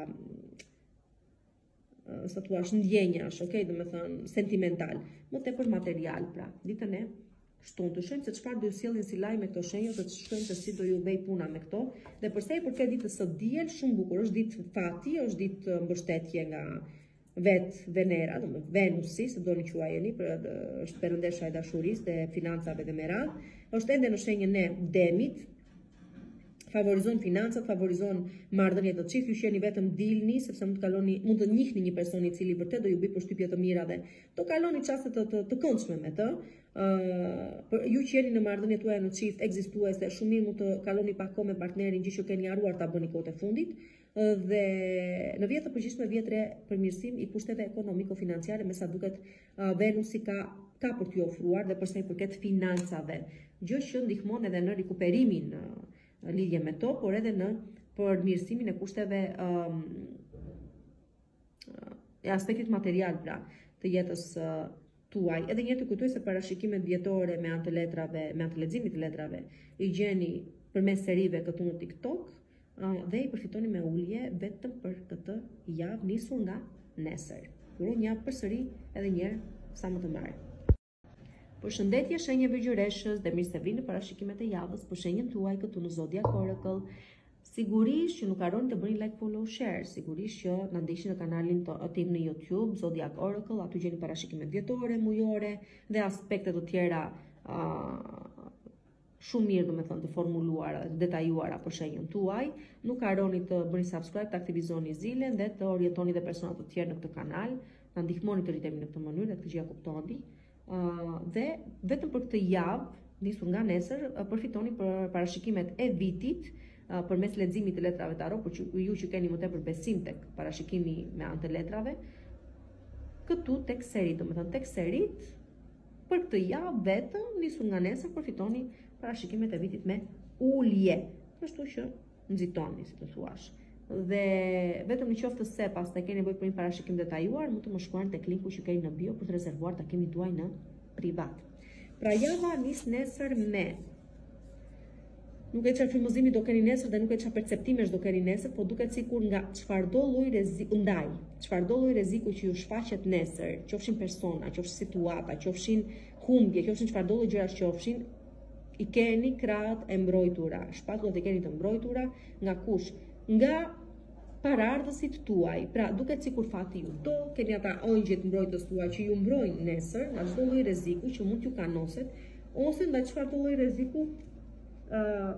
uh, sa thua ndjenjash, okay, domethënë sentimental, më tepër material, pra. Ditën e shtunë të shohim se çfarë do ju sjellin si lajm me këto shenja, të shkojmë se si do ju bëj puna me këto. Dhe përsa i përket ditës së diel, shumë bukur, është ditë fati, është ditë mbështetje nga vet Venera, do Venusi, se doni quajeni, për është perëndesha e dashurisë, dhe financave dhe merat. Është ende në shenjën e Demit. Favorizon financat, favorizon marrëdhëniet të çift, ju qeni vetëm dilni, sepse mund të kaloni, mund të njihni një person i cili vërtet do ju bëj përshtypje të mira dhe do kaloni çaste të, të, të këndshme me të. Uh, ju që jeni në marrëdhëniet tuaja në çift ekzistuese, shumë mirë mund të kaloni pak kohë me partnerin, gjë që keni haruar ta bëni kohët e fundit. Dhe në vjet të përgjithshme vjet re përmirësim i pushteve ekonomiko-financiare, me sa duket uh, Venusi ka ka për t'ju ofruar dhe përsa i përket financave, gjë që ndihmon edhe në rikuperimin uh, lidhje me to, por edhe në përmirësimin e kushteve um, e aspektit material, pra, të jetës uh, tuaj. Edhe një herë të kujtoj se parashikimet vjetore me anë të letrave, me anë të leximit të letrave, i gjeni përmes serive këtu në TikTok. Uh, dhe i përfitoni me ulje vetëm për këtë javë nisur nga nesër. Uroj një javë përsëri edhe një herë sa më të mbarë. Përshëndetje shenjave gjyreshës dhe mirë se vini në parashikimet e javës për shenjën tuaj këtu në Zodiac Oracle. Sigurisht që nuk harroni të bëni like, follow, share. Sigurisht që na ndiqni në kanalin tim në YouTube Zodiac Oracle, aty gjeni parashikimet vjetore, mujore dhe aspekte të tjera uh, shumë mirë, domethënë, të formuluara, të detajuara për shenjën tuaj. Nuk harroni të bëni subscribe, të aktivizoni zilën dhe të orientoni dhe persona të tjerë në këtë kanal. Na ndihmoni të rritemi në këtë mënyrë dhe këtë gjë kuptoni. Uh, dhe vetëm për këtë javë, nisur nga nesër, uh, përfitoni për parashikimet e vitit uh, përmes leximit të letrave tarot, por që ju që keni më tepër besim tek parashikimi me anë të letrave, këtu tek serit, domethënë tek serit, për këtë javë vetëm nisur nga nesër përfitoni parashikimet e vitit me ulje, kështu që nxitoni, si të thuash. Dhe vetëm në qoftë se pas të keni nevojë për një parashikim detajuar, mund të më shkruani tek linku që keni në bio për të rezervuar takimin tuaj në privat. Pra java nis nesër me, nuk e çfarë frymëzimi do keni nesër dhe nuk e çfarë perceptimesh do keni nesër, por duket sikur nga çfarëdo lloj rreziku ndaj, çfarëdo lloj rreziku që ju shfaqet nesër, qofshin persona, qofshin situata, qofshin humbje, qofshin çfarëdo lloj gjërash qofshin, i keni krahët e mbrojtura, shpatullat e keni të mbrojtura nga kush? Nga paraardhësit tuaj. Pra, duket sikur fati ju do, keni ata ëngjëjt mbrojtës tuaj që ju mbrojnë nesër nga çdo lloj rreziku që mund t'ju kanoset, ose nga çfarëdo lloj rreziku uh,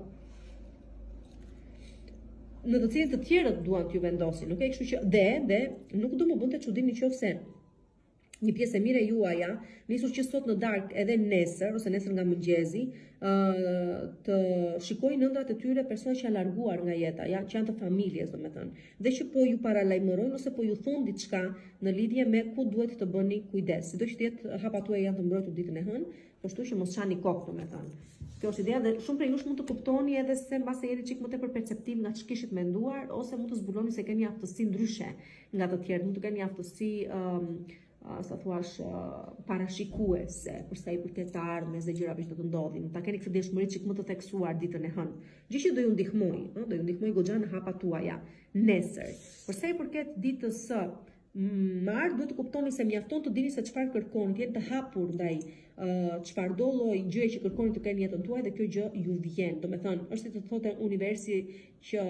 në të cilin të tjerët duan t'ju vendosin, nuk e kështu që dhe dhe nuk do më bënte çudi nëse një pjesë e mire juaja, nisur që sot në darkë edhe nesër, ose nesër nga mëngjezi, uh, të shikojnë ëndrat e tyre persona që janë larguar nga jeta, ja, që janë të familjes, domethënë, dhe që po ju paralajmërojnë ose po ju thonë diçka në lidhje me ku duhet të bëni kujdes. Sido që të jetë hapat tuaja janë të mbrojtur ditën e hënë, por kështu që mos çani kokë, domethënë. Kjo është ideja dhe shumë prej jush mund të kuptoni edhe se mbase jeni çik më tepër perceptiv nga ç'kishit menduar, ose mund të zbuloni se keni aftësi ndryshe nga të tjerë, mund të keni aftësi um, Uh, sa thuash uh, parashikuese përsa i përket të ardhmes dhe gjërave që do të ndodhin, ta keni këtë dëshmëri çik më të theksuar ditën e hënë. Gjë që do ju ndihmoj, ëh, do ju ndihmoj goxha në hapat tuaja nesër. Përsa i përket ditës së martë, duhet të kuptoni se mjafton të dini se çfarë kërkoni, të jeni të hapur ndaj uh, çfarëdo lloj gjëje që kërkoni të keni jetën tuaj dhe kjo gjë ju vjen. Domethënë, është të thotë universi që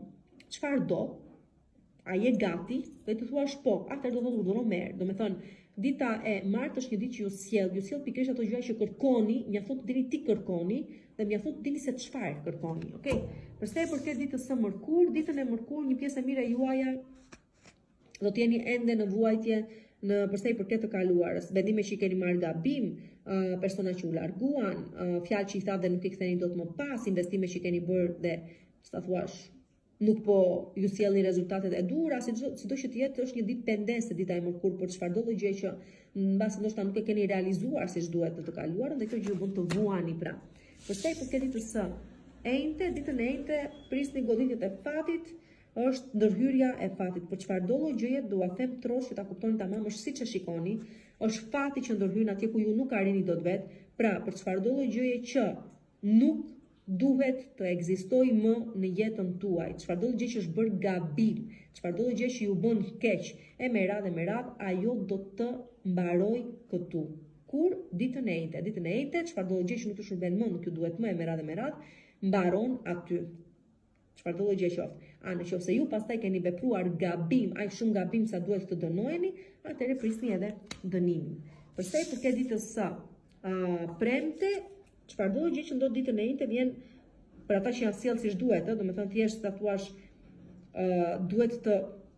çfarë do, a je gati, dhe të thuash po, atëherë do të thotë urdhëro merr. Do me thënë, Dita e martë është një ditë që ju sjell, ju sjell pikërisht ato gjëra që kërkoni, mjafton të dini ti kërkoni dhe mjafton të dini se çfarë kërkoni, okay? Përsa i përket ditës së mërkur, ditën e mërkur një pjesë e mirë e juaja do të jeni ende në vuajtje në përsa i përket të kaluarës, vendime që i keni marrë gabim, uh, persona që u larguan, uh, fjalë që i tha dhe nuk i ktheni dot më pas, investime që i keni bërë dhe sa thuash nuk po ju sjellni rezultatet e duhura, sido që të jetë është një ditë pendense dita e mërkur për çfarëdo lloj gjë që mbas ndoshta nuk e keni realizuar siç duhet në të kaluarën dhe kjo gjë ju bën të vuani pra. Përsa i përket ditës së enjte, ditën e enjte prisni goditjet e fatit, është ndërhyrja e fatit. Për çfarëdo lloj gjëje dua them trosh që ta kuptoni tamam, është siç e shikoni, është fati që ndërhyn atje ku ju nuk arrini dot vet. Pra, për çfarëdo lloj gjëje që nuk duhet të ekzistoj më në jetën tuaj, çfarëdo gjë që është bërë gabim, çfarëdo gjë që ju bën keq, e me radhë me radhë, ajo do të mbaroj këtu. Kur ditën e enjte, ditën e enjte, çfarëdo gjë që nuk të shërben më, nuk ju duhet më e me radhë me radhë, mbaron aty. Çfarëdo gjë qoftë. A në qoftë se ju pastaj keni vepruar gabim, aq shumë gabim sa duhet të dënoheni, atëherë prisni edhe dënimin. Përsa i përket ditës së uh, premte, çfarëdo gjë që ndodh ditën e enjte vjen për ata që janë sjell siç duhet, ëh, domethënë thjesht ta thuash uh, duhet të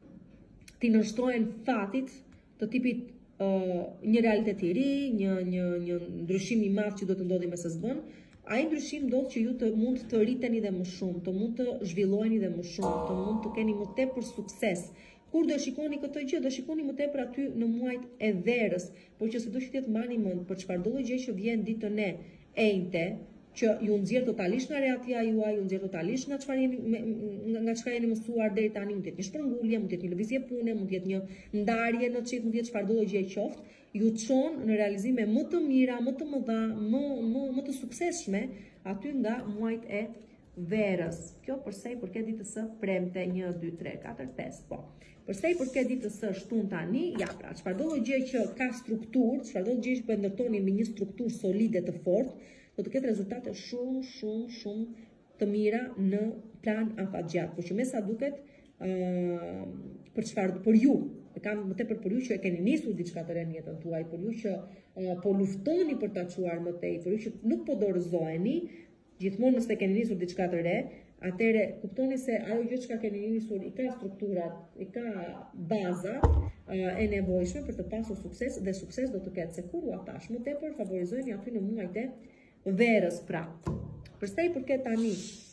t'i nënshtrohen fatit të tipit uh, një realitet i ri, një një një ndryshim i madh që do të ndodhi mes së bën. Ai ndryshim ndodh që ju të mund të rriteni dhe më shumë, të mund të zhvilloheni dhe më shumë, të mund të keni më tepër sukses. Kur do shikoni këtë gjë, do shikoni më tepër aty në muajt e verës, por që sido që të mbani mend për çfarëdo gjë që vjen ditën e enjte, që ju nxjerr totalisht nga rehatija juaj, ju nxjerr totalisht nga çfarë jeni nga çfarë jeni mësuar deri tani, mund të jetë një shpërngulje, mund të jetë një lëvizje pune, mund të jetë një ndarje në çik, mund të jetë çfarëdo gjë qoftë, ju çon në realizime më të mira, më të mëdha, më më më të suksesshme aty nga muajt e verës. Kjo përsa i përket ditës së premte një, dy, tre, katër, pesë, po. Përsa i përket ditës së shtunë tani, ja pra, çfarëdo gjë që ka strukturë, çfarëdo gjë që po ndërtoni me një strukturë solide të fortë, do të ketë rezultate shumë, shumë, shumë të mira në plan afatgjat. Por që me sa duket, uh, për çfarë, për ju, e kam më tepër për ju që e keni nisur diçka të re në jetën tuaj, për ju që uh, po luftoni për ta çuar më tej, për ju që nuk po dorëzoheni, gjithmonë nëse keni nisur diçka të re, atëre kuptoni se ajo gjë që keni nisur i ka strukturat, i ka baza uh, e nevojshme për të pasur sukses dhe sukses do të ketë se kur u atash më tepër favorizojeni aty në muajt e verës pra. Përsa i përket tani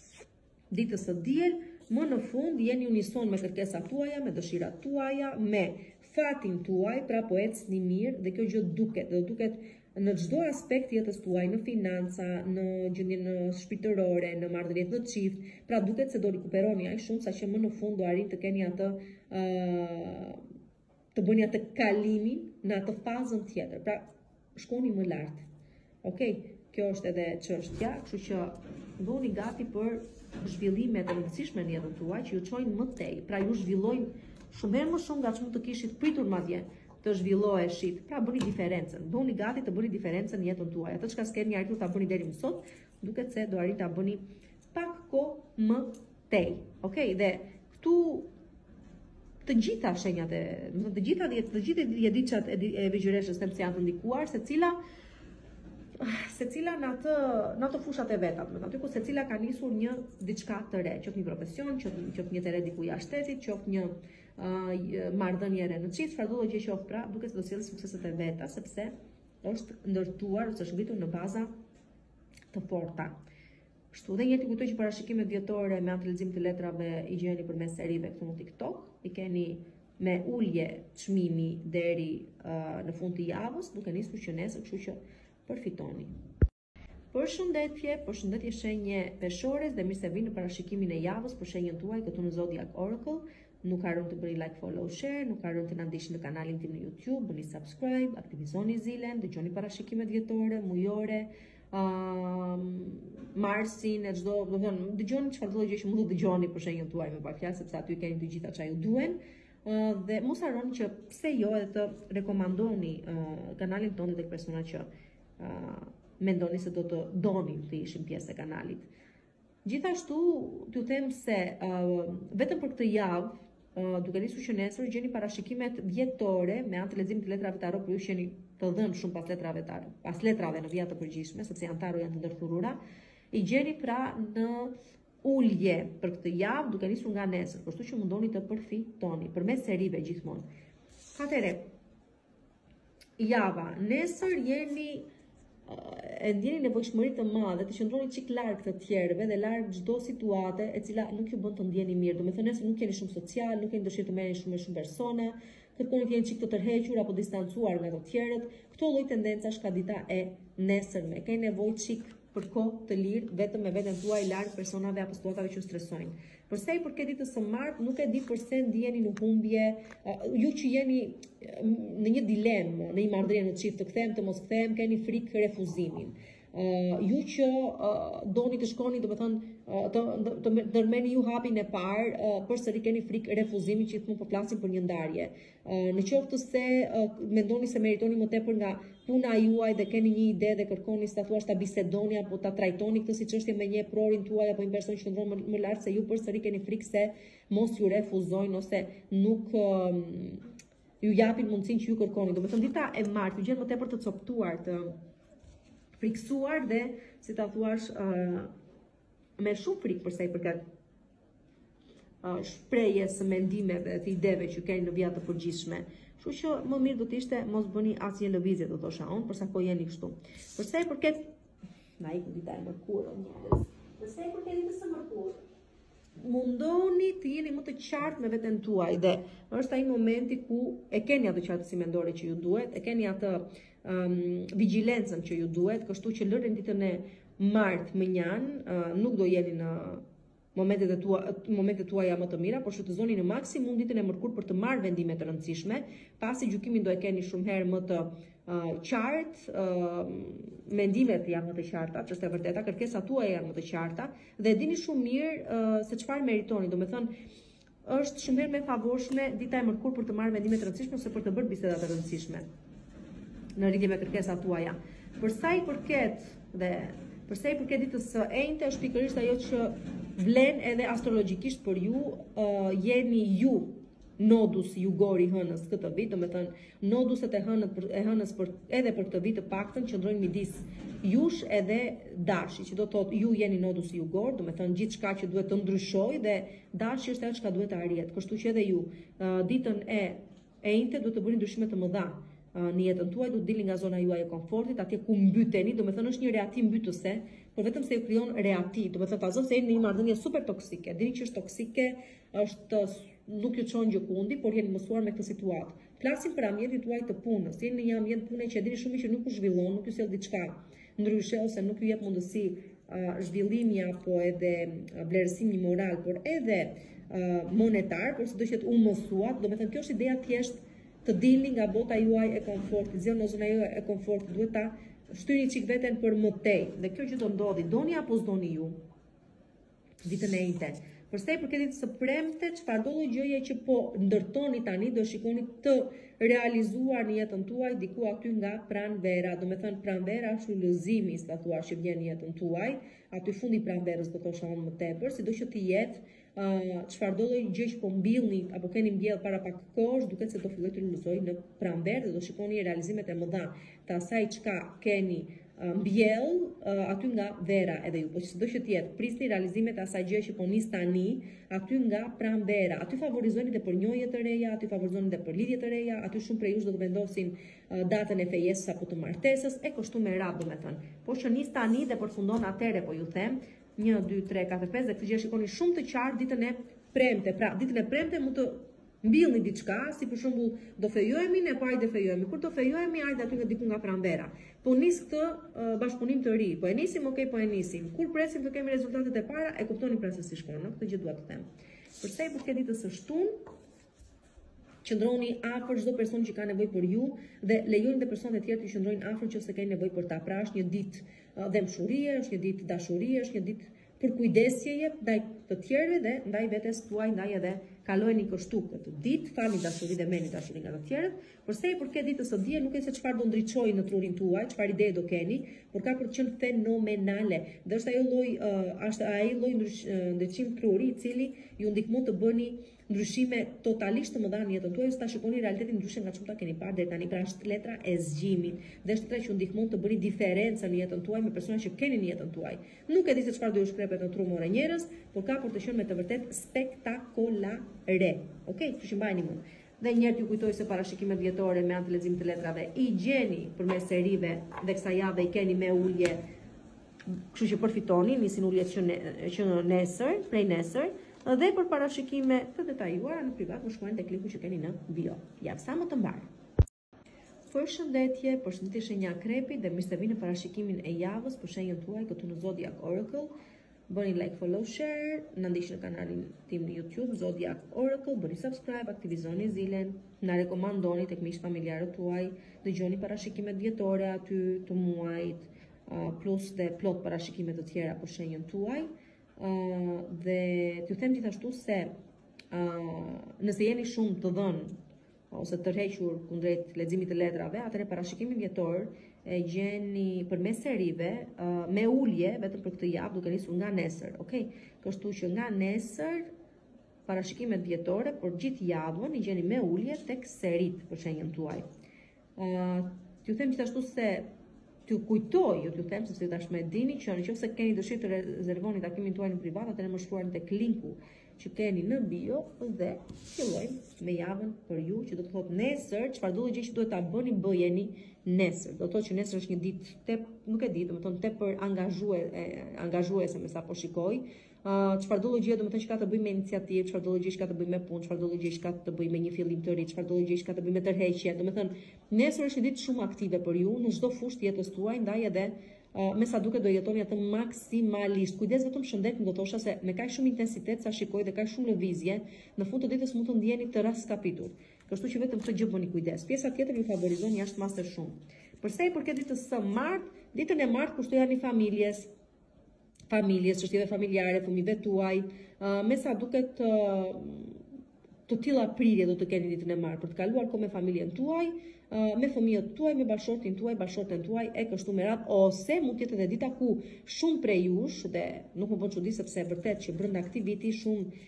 ditës së diel, më në fund jeni unison me kërkesat tuaja, me dëshirat tuaja, me fatin tuaj, pra po ecni mirë dhe kjo gjë duket, do duket në çdo aspekt jetës tuaj, në financa, në gjendjen shpirtërore, në marrëdhëniet në çift, pra duket se do rikuperoni aq shumë saqë më në fund do arrin të keni atë uh, të bëni atë kalimin në atë fazën tjetër. Pra shkoni më lart. Okej, kjo është edhe çështja, kështu që bëhuni gati për zhvillimet e rëndësishme në jetën tuaj që ju çojnë më tej. Pra ju zhvillojnë shumë herë më shumë nga ç'mund të kishit pritur madje të zhvilloheshit. Pra bëni diferencën. Bëhuni gati të bëni diferencën në jetën tuaj. Atë çka s'keni arritur ta bëni deri më sot, duket se do arrini ta bëni pak kohë më tej. Okej, dhe këtu të gjitha shenjat e, të gjitha të gjithë diçat e vigjëreshës them se janë të ndikuar, secila secila në atë në ato fushat e veta, do të thotë ku secila ka nisur një diçka të re, qoftë një profesion, qoftë qoftë një të re diku jashtë shtetit, qoftë një uh, marrëdhënie re në çift, çfarëdo gjë qoftë, pra duket se do sjellë sukseset e veta sepse është ndërtuar ose është ngritur në baza të forta. Kështu dhe njëti kujtoj që parashikimet vjetore me anë të leximit të letrave i gjeni përmes serive këtu në TikTok, i keni me ulje çmimi deri uh, në fund të javës, duke nisur që nesër, kështu që përfitoni. Përshëndetje, përshëndetje shenje peshores dhe mirë se vini në parashikimin e javës për shenjën tuaj këtu në Zodiac Oracle. Nuk harroni të bëni like, follow, share, nuk harroni të na ndiqni në kanalin tim në YouTube, bëni subscribe, aktivizoni zilen, dëgjoni parashikimet vjetore, mujore, um, marsin e çdo, do të thonë, dëgjoni çfarëdo gjë që mund të dëgjoni për shenjën tuaj me pak fjalë sepse aty keni të gjitha çfarë ju duhen. Uh, dhe mos harroni që pse jo edhe të rekomandoni uh, kanalin tonë tek persona që Uh, mendoni se do të donin të ishin pjesë e kanalit. Gjithashtu, t'ju them se uh, vetëm për këtë javë, uh, duke nisur që nesër gjeni parashikimet vjetore me anë të leximit të letrave tarot, por ju jeni të dhënë shumë pas letrave tarot, pas letrave në vija të përgjithshme, sepse janë tarot janë të ndërthurura, i gjeni pra në ulje për këtë javë duke nisur nga nesër, kështu që mundoni të përfitoni përmes serive gjithmonë. Atëherë, java, nesër jeni e ndjeni nevojshmëri të madhe të qëndroni çik larg të tjerëve dhe larg çdo situate e cila nuk ju bën të ndjeni mirë. Do të thënë nesër nuk jeni shumë social, nuk keni dëshirë të merreni shumë me shumë persona, kërkoni të jeni çik të tërhequr apo distancuar nga të tjerët. Këto lloj tendencash ka dita e nesërme. Keni nevojë çik për kohë të lirë vetëm me veten tuaj larg personave apo situatave që ju stresojnë. Për sa i përket ditës së martë, nuk e di pse ndjeni në humbje, uh, ju që jeni në një dilemë, në një marrëdhënie në çift, të kthehem të mos kthehem, keni frikë refuzimin. Uh, ju që uh, doni të shkoni, do të thënë, uh, të, të ndërmeni ju hapin e parë, uh, përsëri keni frikë refuzimin që gjithmonë po flasim për një ndarje. Uh, në qoftë se uh, mendoni se meritoni më tepër nga puna juaj dhe keni një ide dhe kërkoni sa thua ta bisedoni apo ta trajtoni këtë si çështje me një prorin tuaj apo një person që ndron më, më lart se ju, përsëri keni frikë se mos ju refuzojnë ose nuk uh, ju japin mundësinë që ju kërkoni. Do të thënë dita e martë ju gjen më tepër të coptuar, të friksuar dhe, si ta thuash, uh, me shumë frikë për sa i përket uh, shprehjes së mendimeve, të ideve që keni në vija të përgjithshme. Kështu që më mirë do të ishte mos bëni asnjë lëvizje, do thosha unë, për sa kohë jeni kështu. Për sa i përket na iku dita e mërkurës. Për sa i përket ditës së mërkurës, mundoni të jeni më të qartë me veten tuaj dhe është ai momenti ku e keni atë qartësi mendore që ju duhet, e keni atë um, vigjilencën që ju duhet, kështu që lërën ditën e martë mënjan, uh, nuk do jeni në momentet e tua, momentet tuaja më të mira, por shfrytëzoni në maksimum ditën e mërkurë për të marrë vendime të rëndësishme, pasi gjykimin do e keni shumë herë më të uh, qartë, uh, mendimet janë më të qarta, ç'është e vërteta, kërkesat tuaja janë më të qarta dhe dini shumë mirë uh, se çfarë meritoni. Do të thënë, është shumë herë më favorshme dita e mërkurë për të marrë vendime të rëndësishme ose për të bërë biseda të rëndësishme në lidhje me kërkesat tuaja. Për sa i përket dhe për sa i përket ditës së enjte, është pikërisht ajo që vlen edhe astrologjikisht për ju, uh, jeni ju nodus jugori hënës këtë vit, do me thënë noduset e hënës për, e hënës për, edhe për këtë vit të paktën qëndrojnë midis jush edhe dashi, që do thotë ju jeni nodus jugor, do me thënë gjithçka që duhet të ndryshoj dhe dashi është ajo që duhet të arrihet. Kështu që edhe ju uh, ditën e enjte duhet të bëni ndryshime të mëdha uh, në jetën tuaj, duhet dilni nga zona juaj e komfortit, atje ku mbyteni, do me thënë është një reati mbytëse, por vetëm se ju krijon reati, do të thotë azo se jeni në një marrëdhënie super toksike. Dini që është toksike, është nuk ju çon gjëkundi, por jeni mësuar me këtë situatë. Flasim për ambientin tuaj të punës. Jeni në një ambient pune që e dini shumë që nuk u zhvillon, nuk ju sjell diçka ndryshe ose nuk ju jep mundësi uh, zhvillimi apo edhe uh, vlerësimi moral, por edhe uh, monetar, por sido që u mësuat, do të thënë kjo është ideja thjesht të dilni nga bota juaj e komfortit, zgjon në zona juaj e komfortit, duhet ta shtyni çik veten për mëtej. Dhe kjo që do ndodhi, doni apo s'doni ju ditën e njëjtë. Për sa i përket ditës së premte, çfarë do lloj gjëje që po ndërtoni tani, do shikoni të realizuar në jetën tuaj diku aty nga pranvera. Do të thënë pranvera është lëzimi, sa thua, që vjen në jetën tuaj, aty fundi pranverës do thosha unë më tepër, sido që të jetë çfarë do lloj gjë që po mbillni apo keni mbjell para pak kohësh, duket se do filloj të realizoj në pranverë dhe do shikoni realizimet e mëdha të asaj çka keni mbjell uh, aty nga vera edhe ju, po çdo që të jetë, prisni realizimet e asaj gjë që po nis tani aty nga pranvera. Aty favorizoni dhe për njohje të reja, aty favorizoni dhe për lidhje të reja, aty shumë prej jush do të vendosin uh, datën e fejesës apo të martesës, e kështu me radhë, domethënë. Po që nis tani dhe përfundon atëre, po ju them, një, dy, tre, katër, pesë dhe këtë gjë shikoni shumë të qartë ditën e premte. Pra, ditën e premte mund të mbillni diçka, si për shembull do fejohemi ne, po hajde fejohemi. Kur do fejohemi, hajde aty nga diku nga pranvera. Po nis këtë uh, bashkëpunim të ri. Po e nisim, okay, po e nisim. Kur presim të kemi rezultatet e para, e kuptoni pra se si shkon, no? Këtë gjë dua të them. Për sa i përket ditës së shtunë, qëndroni afër çdo person që ka nevojë për ju dhe lejoni dhe personat e tjerë të qëndrojnë afër nëse kanë nevojë për ta. Pra është një ditë uh, dëmshurie, është një ditë dashurie, është një ditë për kujdesjeje ndaj të tjerëve dhe ndaj vetes tuaj, ndaj edhe kalojeni kështu këtë ditë, falni dashuri dhe merrni dashuri nga të tjerët. Por sa i përket ditës së diel, nuk e se çfarë do ndriçojë në trurin tuaj, çfarë ide do keni, por ka për të qenë fenomenale. Dhe është ajo lloj, uh, është ai lloj ndriçim truri i cili ju ndihmon të bëni ndryshime totalisht të mëdha në jetën tuaj, ta shikoni realitetin ndryshe nga çfarë keni parë deri tani. Pra është letra e zgjimit, dhe është letra që ju ndihmon të bëni diferencën në jetën tuaj me personat që keni në jetën tuaj. Nuk e di se çfarë do ju shkrepet në tru more njerëz, por ka për të qenë me të vërtet spektakolare. Okej, kështu që mbajeni mend. Dhe një herë ju kujtoj se parashikimet vjetore me anë të leximit të letrave i gjeni përmes serive dhe kësaj jave i keni me ulje. Kështu që përfitoni, nisin uljet që, ne, që nesër, prej nesër. Dhe për parashikime të detajuara në privat më shkruani tek linku që keni në bio. Javë sa më të mbarë. Përshëndetje, përshëndetje shenja Akrepi dhe mirë se vini në parashikimin e javës për shenjën tuaj këtu në Zodiac Oracle. Bëni like, follow, share, na ndiqni në kanalin tim në YouTube Zodiac Oracle, bëni subscribe, aktivizoni zilen, na rekomandoni tek miqtë familjarët tuaj, dëgjoni parashikimet vjetore aty të muajit, plus dhe plot parashikimet të tjera për shenjën tuaj. Uh, dhe t'ju them gjithashtu se uh, nëse jeni shumë të dhënë ose tërhequr kundrejt leximit të letrave, atëherë parashikimin vjetor e gjeni përmes serive uh, me ulje vetëm për këtë javë, duke nisur nga nesër, okay? Kështu që nga nesër parashikimet vjetore për gjithë javën i gjeni me ulje tek serit për shenjën tuaj. Uh, t'ju them gjithashtu se t'ju kujtoj, ju t'ju them, sepse tashmë e dini që nëse keni dëshirë të rezervoni takimin tuaj në privat, atëherë më shkruani tek linku që keni në bio dhe fillojmë me javën për ju, që do të thotë nesër, çfarë do të gjë që duhet ta bëni, bëjeni nesër. Do të thotë që nesër është një ditë tep, nuk e di, domethënë tepër angazhue, angazhuese me sa po shikoj. Uh, çfarë do gjë do të thonë që ka të bëjë me iniciativë, çfarë do gjë që ka të bëjë me punë, çfarë do gjë që ka të bëjë me një fillim të ri, çfarë do gjë që ka të bëjë me tërheqje. Domethënë, nesër është një ditë shumë aktive për ju në çdo fushë të jetës tuaj, ndaj edhe uh, me sa duket do jetoni atë maksimalisht. Kujdes vetëm shëndetin, do thosha se me kaq shumë intensitet sa shikoj dhe kaq shumë lëvizje, në fund të ditës mund të ndjeni të raskapitur. Kështu që vetëm këtë gjë bëni kujdes. Pjesa tjetër ju favorizon jashtëmasë shumë. Për sa i përket ditës së martë, ditën e martë kushtojani familjes, familjes, çështjeve familjare, fëmijëve tuaj, uh, me sa duket uh, të tilla prirje do të keni ditën e martë për të kaluar kohë me familjen tuaj, uh, me fëmijët tuaj, me bashortin tuaj, bashorten tuaj e kështu me radhë, ose mund të jetë edhe dita ku shumë prej jush, dhe nuk më bën çudi sepse e vërtet që brenda këtij viti shumë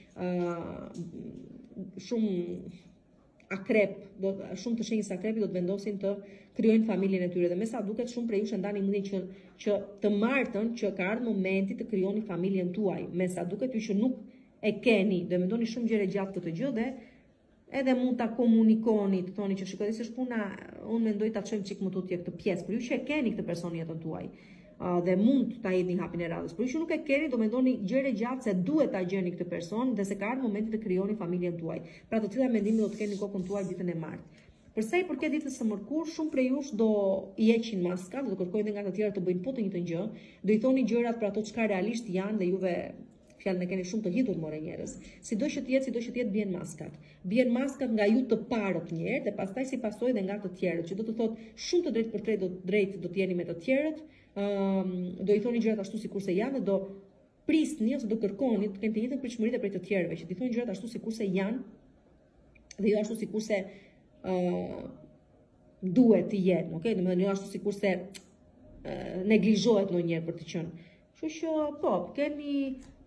uh, shumë akrep, do, shumë të shenjës akrepi do të vendosin të krijojnë familjen e tyre, dhe me sa duket shumë prej jush e ndani mendin që që të martën që ka ardhur momenti të krijoni familjen tuaj. Me sa duket ju që nuk e keni, do mendoni shumë gjëre gjatë këtë gjë dhe edhe mund ta komunikoni, të thoni që shikoj, se është puna, unë mendoj ta çojmë çik më tutje këtë pjesë, por ju që e keni këtë person në jetën tuaj. Uh, dhe mund ta jepni hapin e radhës. Por ju që nuk e keni, do mendoni gjëre gjatë se duhet ta gjeni këtë person dhe se ka ardhur momenti të krijoni familjen tuaj. Pra të tilla mendime do të keni në kokën tuaj ditën e martë. Për sa i përket ditës së mërkurë, shumë prej jush do i heqin maskat, do kërkojnë nga të tjerë të bëjnë po të njëjtën gjë, do i thoni gjërat për ato çka realisht janë dhe juve fjalën e keni shumë të hidhur more njerëz. Sido që të jetë, sido që të jetë bien maskat. Bien maskat nga ju të parët një herë dhe pastaj si pasojë dhe nga të tjerët, që do të thotë shumë të drejtë për drejt do drejt do të jeni me të tjerët. Um, do i thoni gjërat ashtu sikurse janë dhe do prisni ose do kërkoni të keni të njëjtën pritshmëri dhe prej të tjerëve, që t'i thoni gjërat ashtu sikurse janë dhe jo ashtu sikurse uh, duhet të jenë, okay? Domethënë jo ashtu sikurse uh, neglizhohet ndonjëherë për të qenë. Kështu që po, keni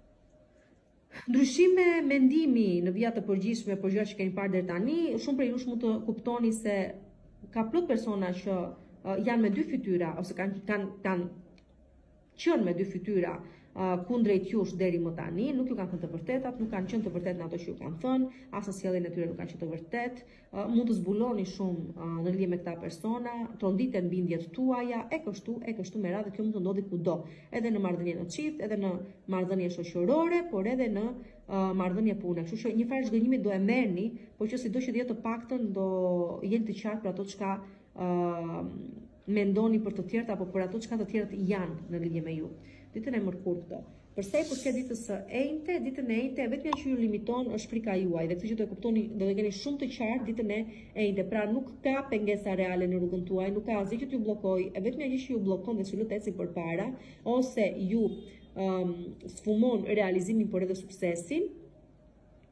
ndryshime mendimi në vija të përgjithshme për gjërat që keni parë deri tani. Shumë prej jush mund të kuptoni se ka plot persona që Uh, janë me dy fytyra ose kanë kanë kanë qenë me dy fytyra uh, kundrejt jush deri më tani, nuk ju kanë thënë të vërtetat, nuk kanë qenë të vërtetë në ato që ju kanë thënë, as në sjelljen e tyre nuk kanë qenë të vërtetë. Uh, mund të zbuloni shumë uh, në lidhje me këta persona, tronditen bindjet tuaja, e kështu, e kështu me radhë, kjo mund të ndodhi kudo, edhe në marrëdhënie në çift, edhe në marrëdhënie shoqërore, por edhe në uh, marrëdhënie pune. Kështu që një farë zhgënjimi do e merrni, por që sido që të jetë të paktën do jeni të qartë për ato çka Uh, mendoni për të tjerët apo për ato çka të tjerët janë në lidhje me ju. Ditën e mërkurë këto. Për sa i përket ditës së enjte, ditën e enjte vetëm që ju limiton është frika juaj, dhe këtë që do e kuptoni, do të keni shumë të qartë ditën e enjte. Pra nuk ka pengesa reale në rrugën tuaj, nuk ka asgjë që t'ju bllokojë, e vetmja gjë që ju bllokon dhe që lutet ecni përpara, ose ju um, sfumon realizimin por edhe suksesin,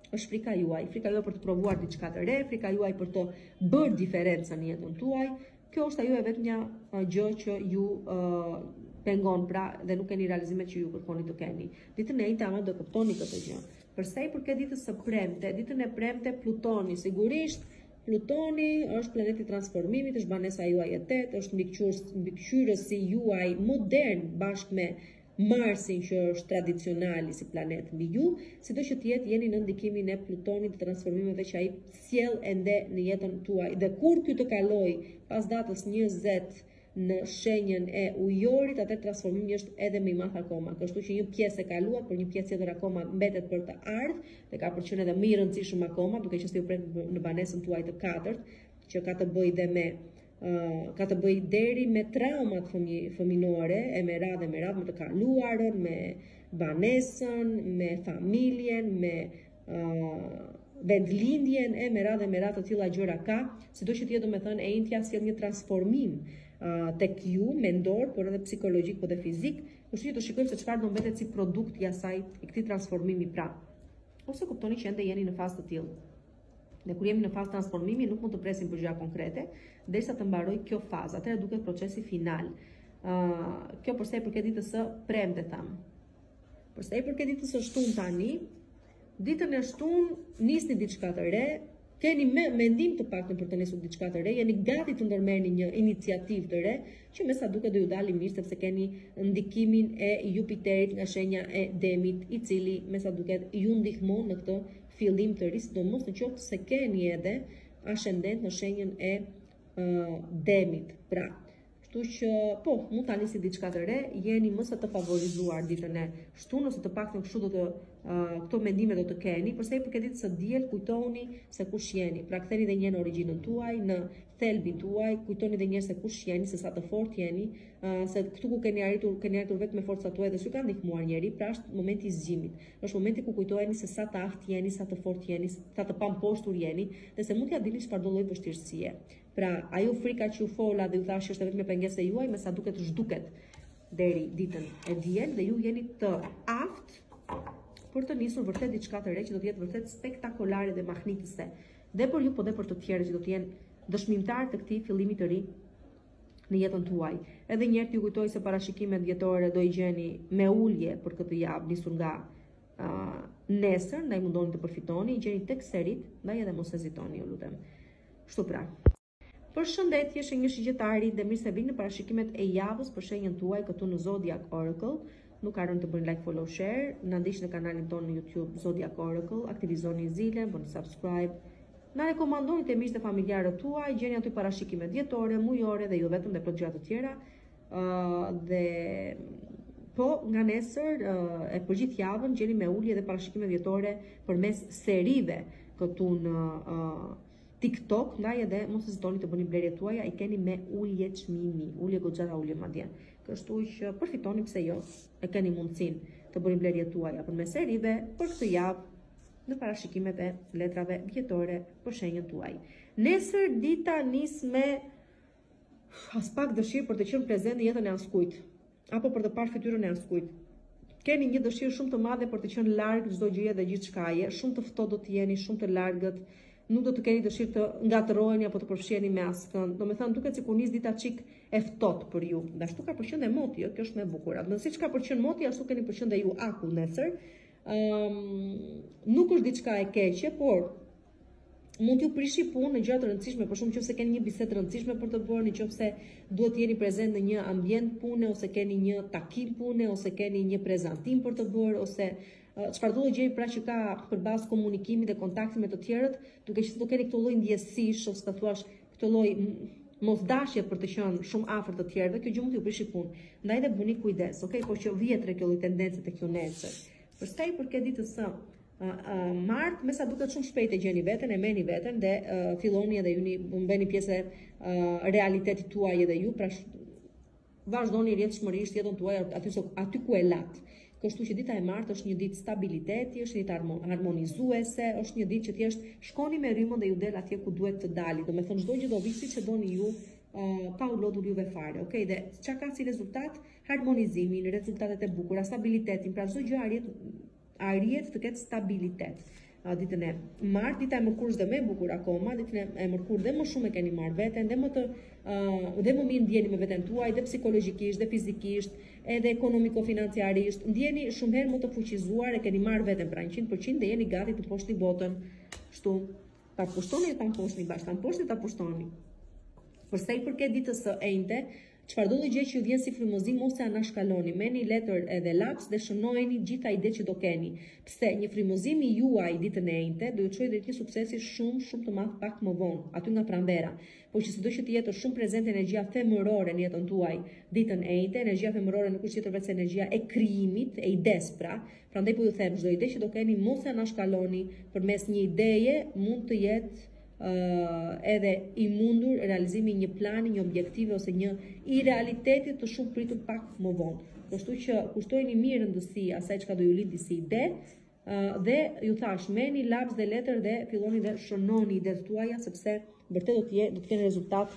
është frika juaj, frika juaj për të provuar diçka të re, frika juaj për të bërë diferencën në jetën tuaj. Kjo është ajo e vetmja gjë që ju uh, pengon pra dhe nuk keni realizimet që ju kërkoni të keni. Ditën e njëjtë ama do kuptoni këtë gjë. Për sa i përket ditës së premte, ditën e premte Plutoni sigurisht Plutoni është planeti i transformimit, është banesa juaj e tetë, është mbikëqyrësi juaj modern bashkë me Marsin që është tradicionali si planet mbi ju, sido që të jetë jeni në ndikimin e Plutonit të transformimeve që ai sjell ende në jetën tuaj. Dhe kur ky të kaloj pas datës njëzet në shenjën e ujorit, atë transformimi është edhe më i madh akoma. Kështu që një pjesë e kaluar, por një pjesë tjetër akoma mbetet për të ardhur dhe ka përqen edhe më i rëndësishëm akoma, duke qenë se ju pret në banesën tuaj të katërt, që ka të bëjë dhe me Uh, ka të bëjë deri me traumat fëmi, fëminore, e me radhë e me radhë, me të kaluarën, me banesën, me familjen, me uh, vendlindjen, e me radhë e me radhë të tilla gjëra ka, sido që tjetë do me thënë e intja sjell një transformim uh, tek ju, mendor, por edhe psikologjik, por edhe fizik, kështu që të shikojmë se çfarë do mbetet si produkt i asaj i këtij transformimi pra. Ose kuptoni që ende jeni në fazë të tillë. Dhe kur jemi në fazë transformimi, nuk mund të presim për gjëra konkrete, derisa të mbaroj kjo fazë. Atëherë duket procesi final. Uh, kjo përsa i përket ditës së premte tham. Përsa i përket ditës së shtunë tani, ditën e shtunë nisni diçka të re, keni me, mendim të paktën për të nisur diçka të re, jeni gati të ndërmerrni një iniciativë të re, që me sa duket do ju dalë mirë sepse keni ndikimin e Jupiterit nga shenja e Demit, i cili me sa duket ju ndihmon në këtë fillim të ri, sidomos në qoftë se keni edhe ascendent në shenjën e uh, Demit. Pra, kështu që po, mund ta nisni diçka të re, jeni më së të favorizuar ditën e shtunë, ose të paktën kështu do të uh, këto mendime do të keni, përsa i përket ditës së diel, kujtoni se kush jeni. Pra, ktheni edhe një herë në origjinën tuaj, në thelbin tuaj, kujtoni edhe një herë se kush jeni, se sa të fortë jeni, uh, se këtu ku keni arritur, keni arritur vetëm me forcat tuaja dhe s'ju ka ndihmuar njeri, pra është momenti i zgjimit. Është momenti ku kujtoheni se sa të aftë jeni, sa të fortë jeni, sa të pamposhtur jeni, dhe se mund t'ja dilni çfarë do lloj vështirësie. Pra, ajo frika që u fola dhe ju thash është vetëm një pengesë e juaj, me sa duket zhduket deri ditën e diel dhe ju jeni të aftë për të nisur vërtet diçka të re që do të jetë vërtet spektakolare dhe mahnitëse. Dhe për ju, po dhe për të tjerë që do të jenë dëshmimtar të këtij fillimi të ri në jetën tuaj. Edhe një herë t'ju kujtoj se parashikimet vjetore do i gjeni me ulje për këtë javë, nisur nga uh, nesër, ndaj mundoni të përfitoni, i gjeni tek serit, ndaj edhe mos hezitoni, ju lutem. Kështu pra. Për shëndetje, shenjë shigjetari dhe mirë se vini në parashikimet e javës për shenjën tuaj këtu në Zodiac Oracle. Nuk ka rënë të bëni like, follow, share, na ndiqni në kanalin tonë në YouTube Zodiac Oracle, aktivizoni zilen, bëni subscribe. Na rekomandoni të miqtë dhe familjarët tuaj, gjeni aty parashikimet vjetore, mujore dhe jo vetëm dhe plot gjëra të tjera. Uh, dhe po nga nesër uh, e për gjithë javën gjeni me ulje dhe parashikimet vjetore përmes serive këtu në uh, TikTok, ndaj edhe mos hezitoni të bëni blerjet tuaja, i keni me ulje çmimi, ulje goxhara, ulje madje. Kështu që përfitoni pse jo, e keni mundësinë të bëni blerjet tuaja përmes serive për këtë javë në parashikimet e letrave vjetore për shenjën tuaj. Nesër dita nis me as pak dëshirë për të qenë prezent në jetën e askujt, apo për të parë fytyrën e askujt. Keni një dëshirë shumë të madhe për të qenë larg çdo gjëje dhe gjithçkaje, shumë të ftohtë do të jeni, shumë të largët, nuk do të keni dëshirë të ngatërroheni apo të përfshiheni me askënd. Domethënë duket sikur nis dita çik e ftohtë për ju. Dhe ashtu ka përqen dhe moti, jo, kjo është më e bukur. Do siç ka përqen moti, ashtu keni përqen dhe ju akull nesër. Um, nuk është diçka e keqe, por mund t'ju prishi punë në gjëra të rëndësishme, për shkak nëse keni një bisedë të rëndësishme për të bërë, nëse duhet të jeni prezent në një ambient pune, ose keni një takim pune, ose keni një prezantim për të bërë, ose çfarë do gjë pra që ka përballë komunikimit dhe kontaktit me të tjerët, duke qenë se do keni këtë lloj ndjesish ose ta thuash këtë lloj mosdashje për të qenë shumë afër të tjerëve, kjo gjë mund t'ju prishi punë. Ndaj dhe bëni kujdes, okay, por që vjetre kjo lloj tendence tek ju nesër. Për sa i përket ditës së uh, uh, martë, me sa duket shumë shpejt e gjeni veten, e merrni veten dhe uh, filloni edhe ju bëni pjesë uh, realitetit tuaj edhe ju, pra vazhdoni rrjedhshmërisht jetën tuaj aty aty ku e lat. Kështu që dita e martë është një ditë stabiliteti, është një ditë harmonizuese, është një ditë që thjesht shkoni me rrymën dhe ju del atje ku duhet të dali. Domethënë çdo gjë do vi siç e doni ju, uh, pa u lodhur juve fare. Okej, okay? Dhe çka ka si rezultat? Harmonizimin, rezultatet e bukura, stabilitetin, pra çdo gjë arrit arrit të ketë stabilitet. ditën e martë, dita e mërkurës dhe më e bukur akoma, ditën e mërkurë dhe më shumë e keni marrë veten, dhe më të uh, dhe më mirë ndjeni me veten tuaj, dhe psikologjikisht, dhe fizikisht, edhe ekonomiko-financiarisht, ndjeni shumë herë më të fuqizuar, e keni marrë veten pra njëqind përqind dhe jeni gati të poshtni botën. Kështu, ta pushtoni e ta mposhtni bashkë, ta mposhtni ta pushtoni. Për sa i përket ditës së enjte, çfarëdo gjë që ju vjen si frymëzim mos e anashkaloni, merrni letër edhe laps dhe shënojeni gjitha ide që do keni. Pse një frymëzim i juaj ditën e enjte do ju çojë drejt një suksesi shumë shumë të madh pak më vonë, aty nga pranvera. Por që sido që të jetë shumë prezente energjia femërore në jetën tuaj ditën e enjte, energjia femërore nuk është tjetër vetë se energjia e krijimit, e ides pra. Prandaj po ju them, çdo ide që do keni mos e anashkaloni, përmes një ideje mund të jetë Uh, edhe i mundur realizimi një plani, një objektive ose një i realitetit të shumë pritur pak më vonë. Kështu që kushtojeni mirë rëndësi asaj çka do ju lindi si ide, uh, dhe ju thash, merrni laps dhe letër dhe filloni dhe shënoni idetë tuaja, sepse vërtet do të jetë do të keni rezultat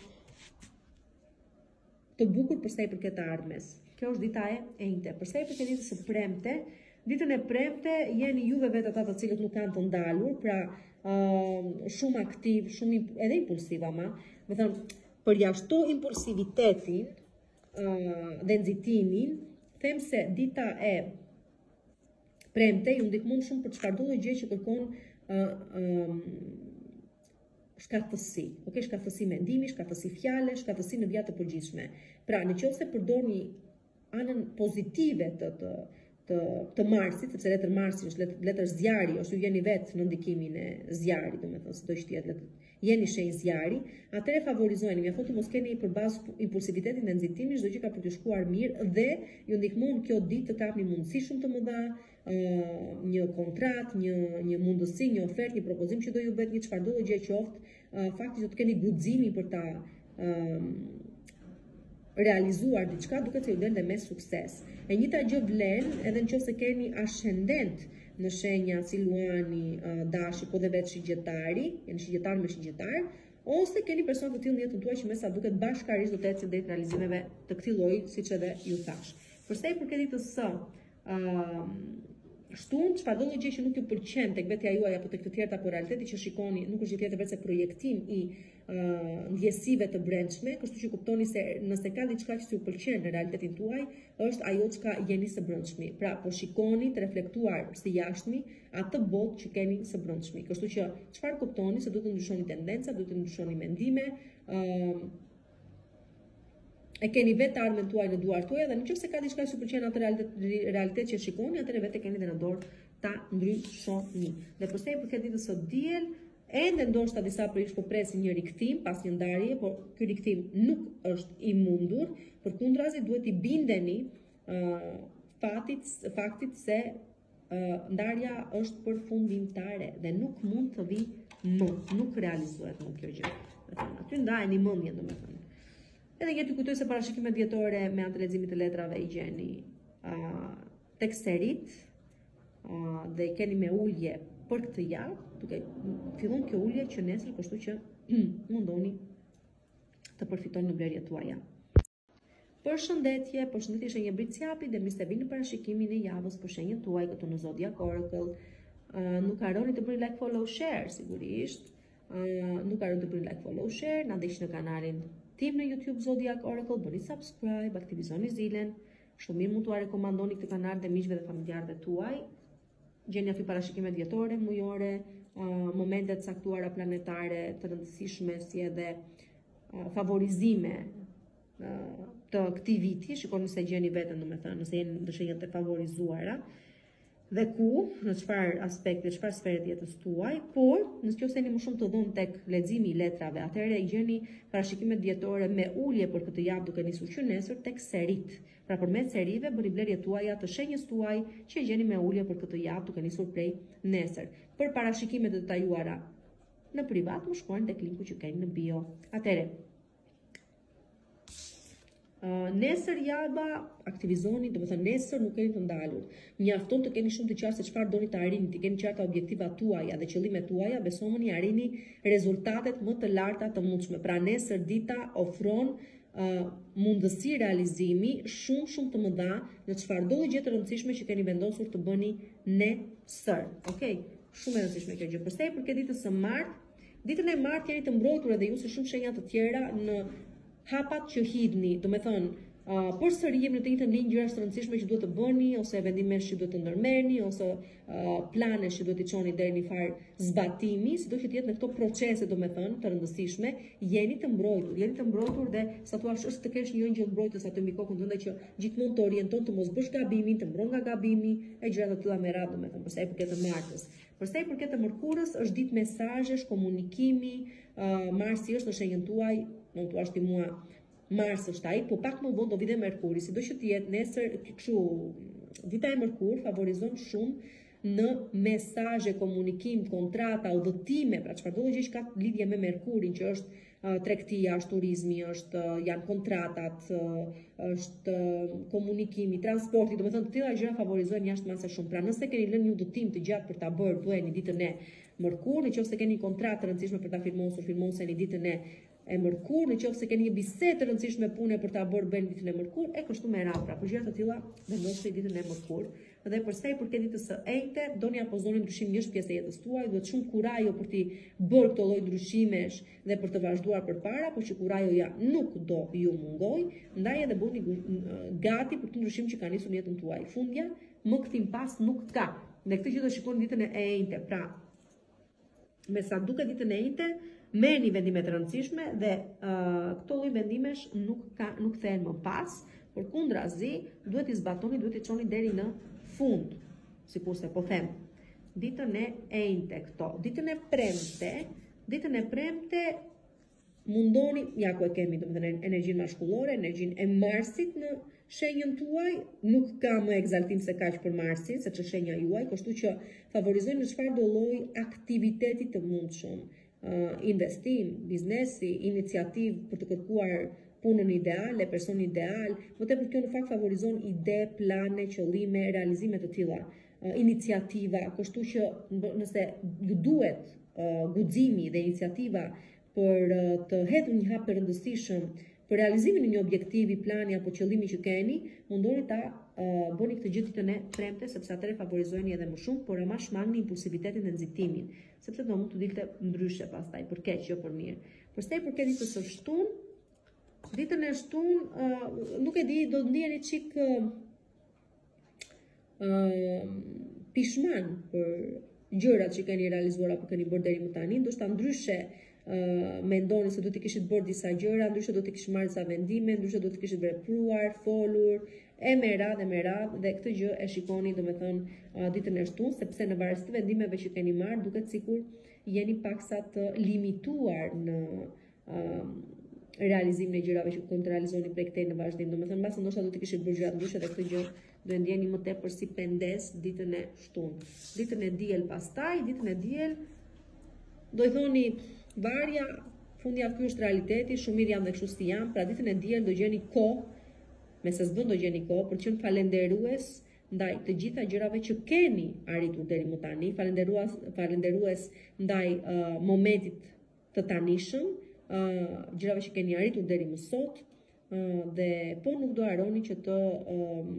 të bukur për sa i përket të ardhmes. Kjo është dita e enjte. Për sa i përket ditës së premte, ditën e premte jeni juve vetë ata të cilët nuk kanë të ndalur, pra Uh, shumë aktiv, shumë edhe impulsiv ama, me thënë, përjashto impulsivitetin uh, dhe nxitimin, them se dita e premte ju ndihmon shumë për çfarëdo gjë që kërkon uh, um, shkaftësi, okay? Shkaftësi mendimi, shkaftësi fjale, shkaftësi në vija të përgjithshme. Pra, nëse përdorni anën pozitive të të Të, të Marsit, sepse letër Marsi është letër, letër zjarri, ose ju jeni vetë në ndikimin e zjarrit, domethënë se do të jetë letër, jeni shenjë zjarri, atëherë favorizojeni, mjafton të mos keni përballë impulsivitetin dhe nxitimin, çdo gjë ka për të shkuar mirë dhe ju ndihmon kjo ditë të kapni mundësi shumë të mëdha, uh, një kontratë, një një mundësi, një ofertë, një propozim që do ju bëhet një çfarëdo gjë qoftë, uh, fakti do të keni guximin për ta uh, realizuar diçka duke se ju del dhe me sukses. E njëjta gjë vlen edhe nëse keni ascendent në shenja si Luani, uh, Dashi, po dhe vetë shigjetari, jeni shigjetar me shigjetar, ose keni person të tillë në jetën tuaj që me sa duket bashkarisht do të ecë drejt realizimeve të këtij lloji, siç edhe ju thash. Për sa i përket ditës së uh, shtunë, çfarëdo gjë që nuk ju pëlqen tek vetja juaj apo tek të tjerët apo realiteti që shikoni, nuk është gjë tjetër vetë se projektim i uh, ndjesive të brendshme, kështu që kuptoni se nëse ka diçka që ju pëlqen në realitetin tuaj, është ajo çka jeni së brendshmi. Pra, po shikoni të reflektuar si jashtëmi atë botë që keni së brendshmi. Kështu që çfarë kuptoni se duhet të ndryshoni tendenca, duhet të ndryshoni mendime, uh, e keni vetë ardhmen tuaj në duar tuaja dhe nëse ka diçka që ju pëlqen atë realitet, realitet që shikoni, atëherë vetë keni dhe në dorë ta ndryshoni. Dhe përsa i përket ditës së diel, ende ndoshta disa prej jush po presin një rikthim pas një ndarje, por ky rikthim nuk është i mundur, përkundrazi duhet i bindeni uh, fatit, faktit se uh, ndarja është përfundimtare dhe nuk mund të vi më, nuk realizohet më kjo gjë. Aty ndajeni mendjen, domethënë. Edhe një të kujtoj se parashikimet dietore me anë të leximit të letrave i gjeni uh, tek serit uh, dhe i keni me ulje për këtë javë, duke fillon kjo ulje që nesër, kështu që mundoni të përfitoni në blerjet tuaja. Përshëndetje, përshëndetje shenjë Briciapi dhe mirë se vini në parashikimin e javës për shenjën tuaj këtu në Zodiac Oracle. Uh, nuk harroni të bëni like, follow, share sigurisht. Uh, nuk harroni të bëni like, follow, share, na ndiqni në kanalin tim në YouTube Zodiac Oracle, bëni subscribe, aktivizoni zilen. Shumë mirë mund t'ua rekomandoni këtë kanal dhe miqve dhe familjarëve tuaj. Gjeni aty parashikimet dietore, mujore, uh, momentet caktuara planetare të rëndësishme si edhe uh, favorizime uh, të këtij viti. Shikoni se gjeni veten, domethënë, nëse jeni në shenjat e favorizuara. Dhe ku, në çfarë aspekte, çfarë sfere të jetës tuaj, por nëse jeni më shumë të dhënë tek leximi i letrave, atëherë i gjeni parashikimet dietore me ulje për këtë javë duke nisur që nesër tek serit. Pra përmes serive bëni blerjet tuaja të shenjës tuaj që i gjeni me ulje për këtë javë duke nisur prej nesër. Për parashikimet e detajuara në privat, më shkruani tek linku që keni në bio. Atëherë, Uh, nesër java aktivizoni, do të thënë nesër nuk keni të ndalur. Mjafton të keni shumë të qartë se çfarë doni të arrini, të keni qarta objektivat tuaja dhe qëllimet tuaja, besomeni arrini rezultatet më të larta të mundshme. Pra nesër dita ofron uh, mundësi realizimi shumë shumë të mëdha në çfarëdo gjë të rëndësishme që keni vendosur të bëni nesër. Okej. Okay? Shumë e rëndësishme kjo gjë. Përsa i përket ditës së martë, ditën e martë jeni të mbrojtur edhe ju si shumë shenja të tjera në hapat që hidhni, do me thënë, uh, përsëri jemi në të njëjtën linjë gjëra të rëndësishme që duhet të bëni, ose vendimesh që duhet të ndërmerrni, ose uh, planesh që duhet të çoni deri në far zbatimi, sido që të jetë në këto procese, do me thënë, të rëndësishme, jeni të mbrojtur, jeni të mbrojtur dhe sa thua është të kesh një ëngjëll mbrojtës aty mbi kokën tënde që gjithmonë të orienton të mos bësh gabimin, të mbron nga gabimi e gjëra të tilla me radhë, do me thënë, përsa i përket të martës. Përsa i përket të mërkurës, është ditë mesazhesh, komunikimi, uh, Marsi është në shenjën tuaj, mund t'u ashti mua Mars është ai, po pak më vonë do vide Merkuri, sido që të jetë nesër, kështu, dita e Merkur favorizon shumë në mesazhe, komunikim, kontrata, udhëtime, pra çfarëdo gjë që ka lidhje me Merkurin, që është uh, tregtia, është turizmi, është uh, janë kontratat, uh, është uh, komunikimi, transporti, do të thënë të tilla gjëra favorizojnë jashtëmase shumë. Pra nëse keni lënë një udhëtim të gjatë për ta bërë, bëheni ditën e Merkur, nëse keni kontratë të rëndësishme për ta firmosur, firmoseni ditën e e Merkur, në qoftë se keni një bisedë të rëndësishme pune për ta bërë bën ditën e Merkur, e kështu me radhë. Pra, për gjëra të tilla vendosni ditën e Merkur. Dhe përsa i përket ditës së enjte, doni apo zoni ndryshim një pjesë e jetës tuaj, duhet shumë kurajo për të bërë këto lloj ndryshimesh dhe për të vazhduar përpara, por që kurajoja nuk do ju mungoj, ndaj edhe bëni gati për këtë ndryshim që ka nisur në jetën tuaj. Fundja, më këtim pas nuk ka. Në këtë që do shikoni ditën e enjte, pra, me sa duket ditën e enjte, merrni vendime të rëndësishme dhe uh, këto lloj vendimesh nuk ka nuk thehen më pas, por kundrazi duhet i zbatoni, duhet i çoni deri në fund, sikurse po them. Ditën e enjte këto, ditën e premte, ditën e premte mundoni, ja ku e kemi, domethënë energjinë maskullore, energjinë e Marsit në shenjën tuaj, nuk ka më egzaltim se kaq për Marsin, sepse shenja juaj, kështu që favorizojnë në çfarëdo lloj aktiviteti të mundshëm. Uh, investim, biznesi, iniciativë për të kërkuar punën ideale, person ideal, më tepër kjo në fakt favorizon ide, plane, qëllime, realizime të tilla, uh, iniciativa, kështu që nëse ju duhet uh, guximi dhe iniciativa për uh, të hedhur një hap të rëndësishëm për realizimin e një objektivi, plani apo qëllimi që keni, mundoni ta uh, bëni këtë gjë ditën e premte, sepse atëre favorizojeni edhe më shumë, por ama shmangni impulsivitetin dhe nxitimin, sepse do mund të dilte ndryshe pastaj, për keq, jo për mirë. Përsa i përket ditës së shtunë, ditën e shtunë, uh, nuk e di, do të ndiheni çik uh, uh, pishman për gjërat që keni realizuar apo keni bërë deri më tani, ndoshta ndryshe Uh, mendoni se do të kishit bërë disa gjëra, ndryshe do të kishit marrë disa vendime, ndryshe do të kishit vepruar, folur, e me radhë, e me radhë, dhe këtë gjë e shikoni, do me thënë, uh, ditën e shtunë, sepse në varësi të vendimeve që keni marrë, duket sikur jeni paksa të limituar në uh, realizimin e gjërave që kënd të realizoni prej këtej në vazhdim. Do me thënë, mbas ndoshta do të kishit bërë gjëra ndryshe dhe këtë gjë do e ndjeni më tepër si pendes ditën e shtunë. Ditën e diel pastaj, ditën e diel, do i thoni varja, fundi javë ky është realiteti, shumë mirë jam dhe kështu si jam, pra ditën e diel do gjeni kohë, me se s'bën do gjeni kohë, për që në falenderues ndaj të gjitha gjërave që keni arritur deri më tani, falenderues, falenderues ndaj uh, momentit të tanishëm, uh, gjërave që keni arritur deri më sot, uh, dhe po nuk do harroni që të um,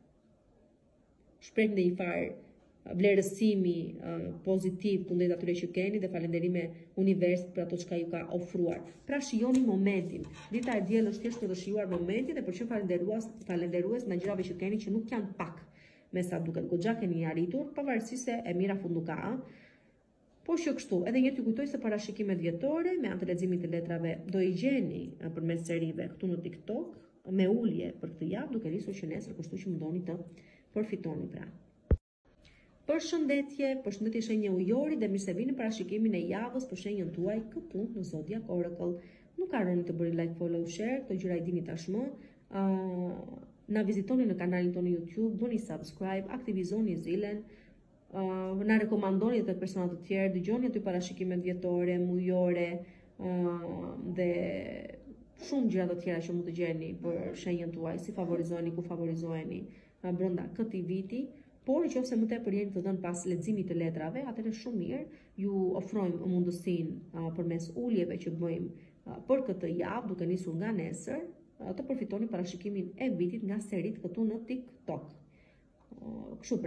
shprehni një farë vlerësimi uh, pozitiv kundrejt atyre që keni dhe falënderime universit për ato çka ju ka ofruar. Pra shijoni momentin. Dita e diell është thjesht për të shijuar momentin dhe për që falënderues, falënderues ndaj gjërave që keni që nuk janë pak. Me sa duket goxha keni arritur, pavarësisht se e mira fund nuk ka. Po që kështu, edhe një t'ju kujtoj se parashikimet vjetore me anë të leximit të letrave do i gjeni përmes serive këtu në TikTok me ulje për këtë javë, duke nisur që nesër, kështu që mundoni të përfitoni pra. Përshëndetje, përshëndetje shenjë ujori dhe mirë se vini në parashikimin e javës për shenjën tuaj këtu në Zodiac Oracle. Nuk harroni të bëni like, follow, share, këto gjëra i dini tashmë. Uh, na vizitoni në kanalin tonë YouTube, bëni subscribe, aktivizoni zilen, uh, na rekomandoni të personat të tjerë, dëgjoni aty parashikimet vjetore, mujore uh, dhe shumë gjëra të tjera që mund të gjeni për shenjën tuaj, si favorizojeni, ku favorizoheni uh, brenda këtij viti. Por në qoftë se më tepër jeni të dhënë pas leximit të letrave, atëherë shumë mirë ju ofrojmë mundësinë uh, përmes uljeve që bëjmë uh, për këtë javë, duke nisur nga nesër, uh, të përfitoni parashikimin e vitit nga serit këtu në TikTok. Uh, Kështu pra,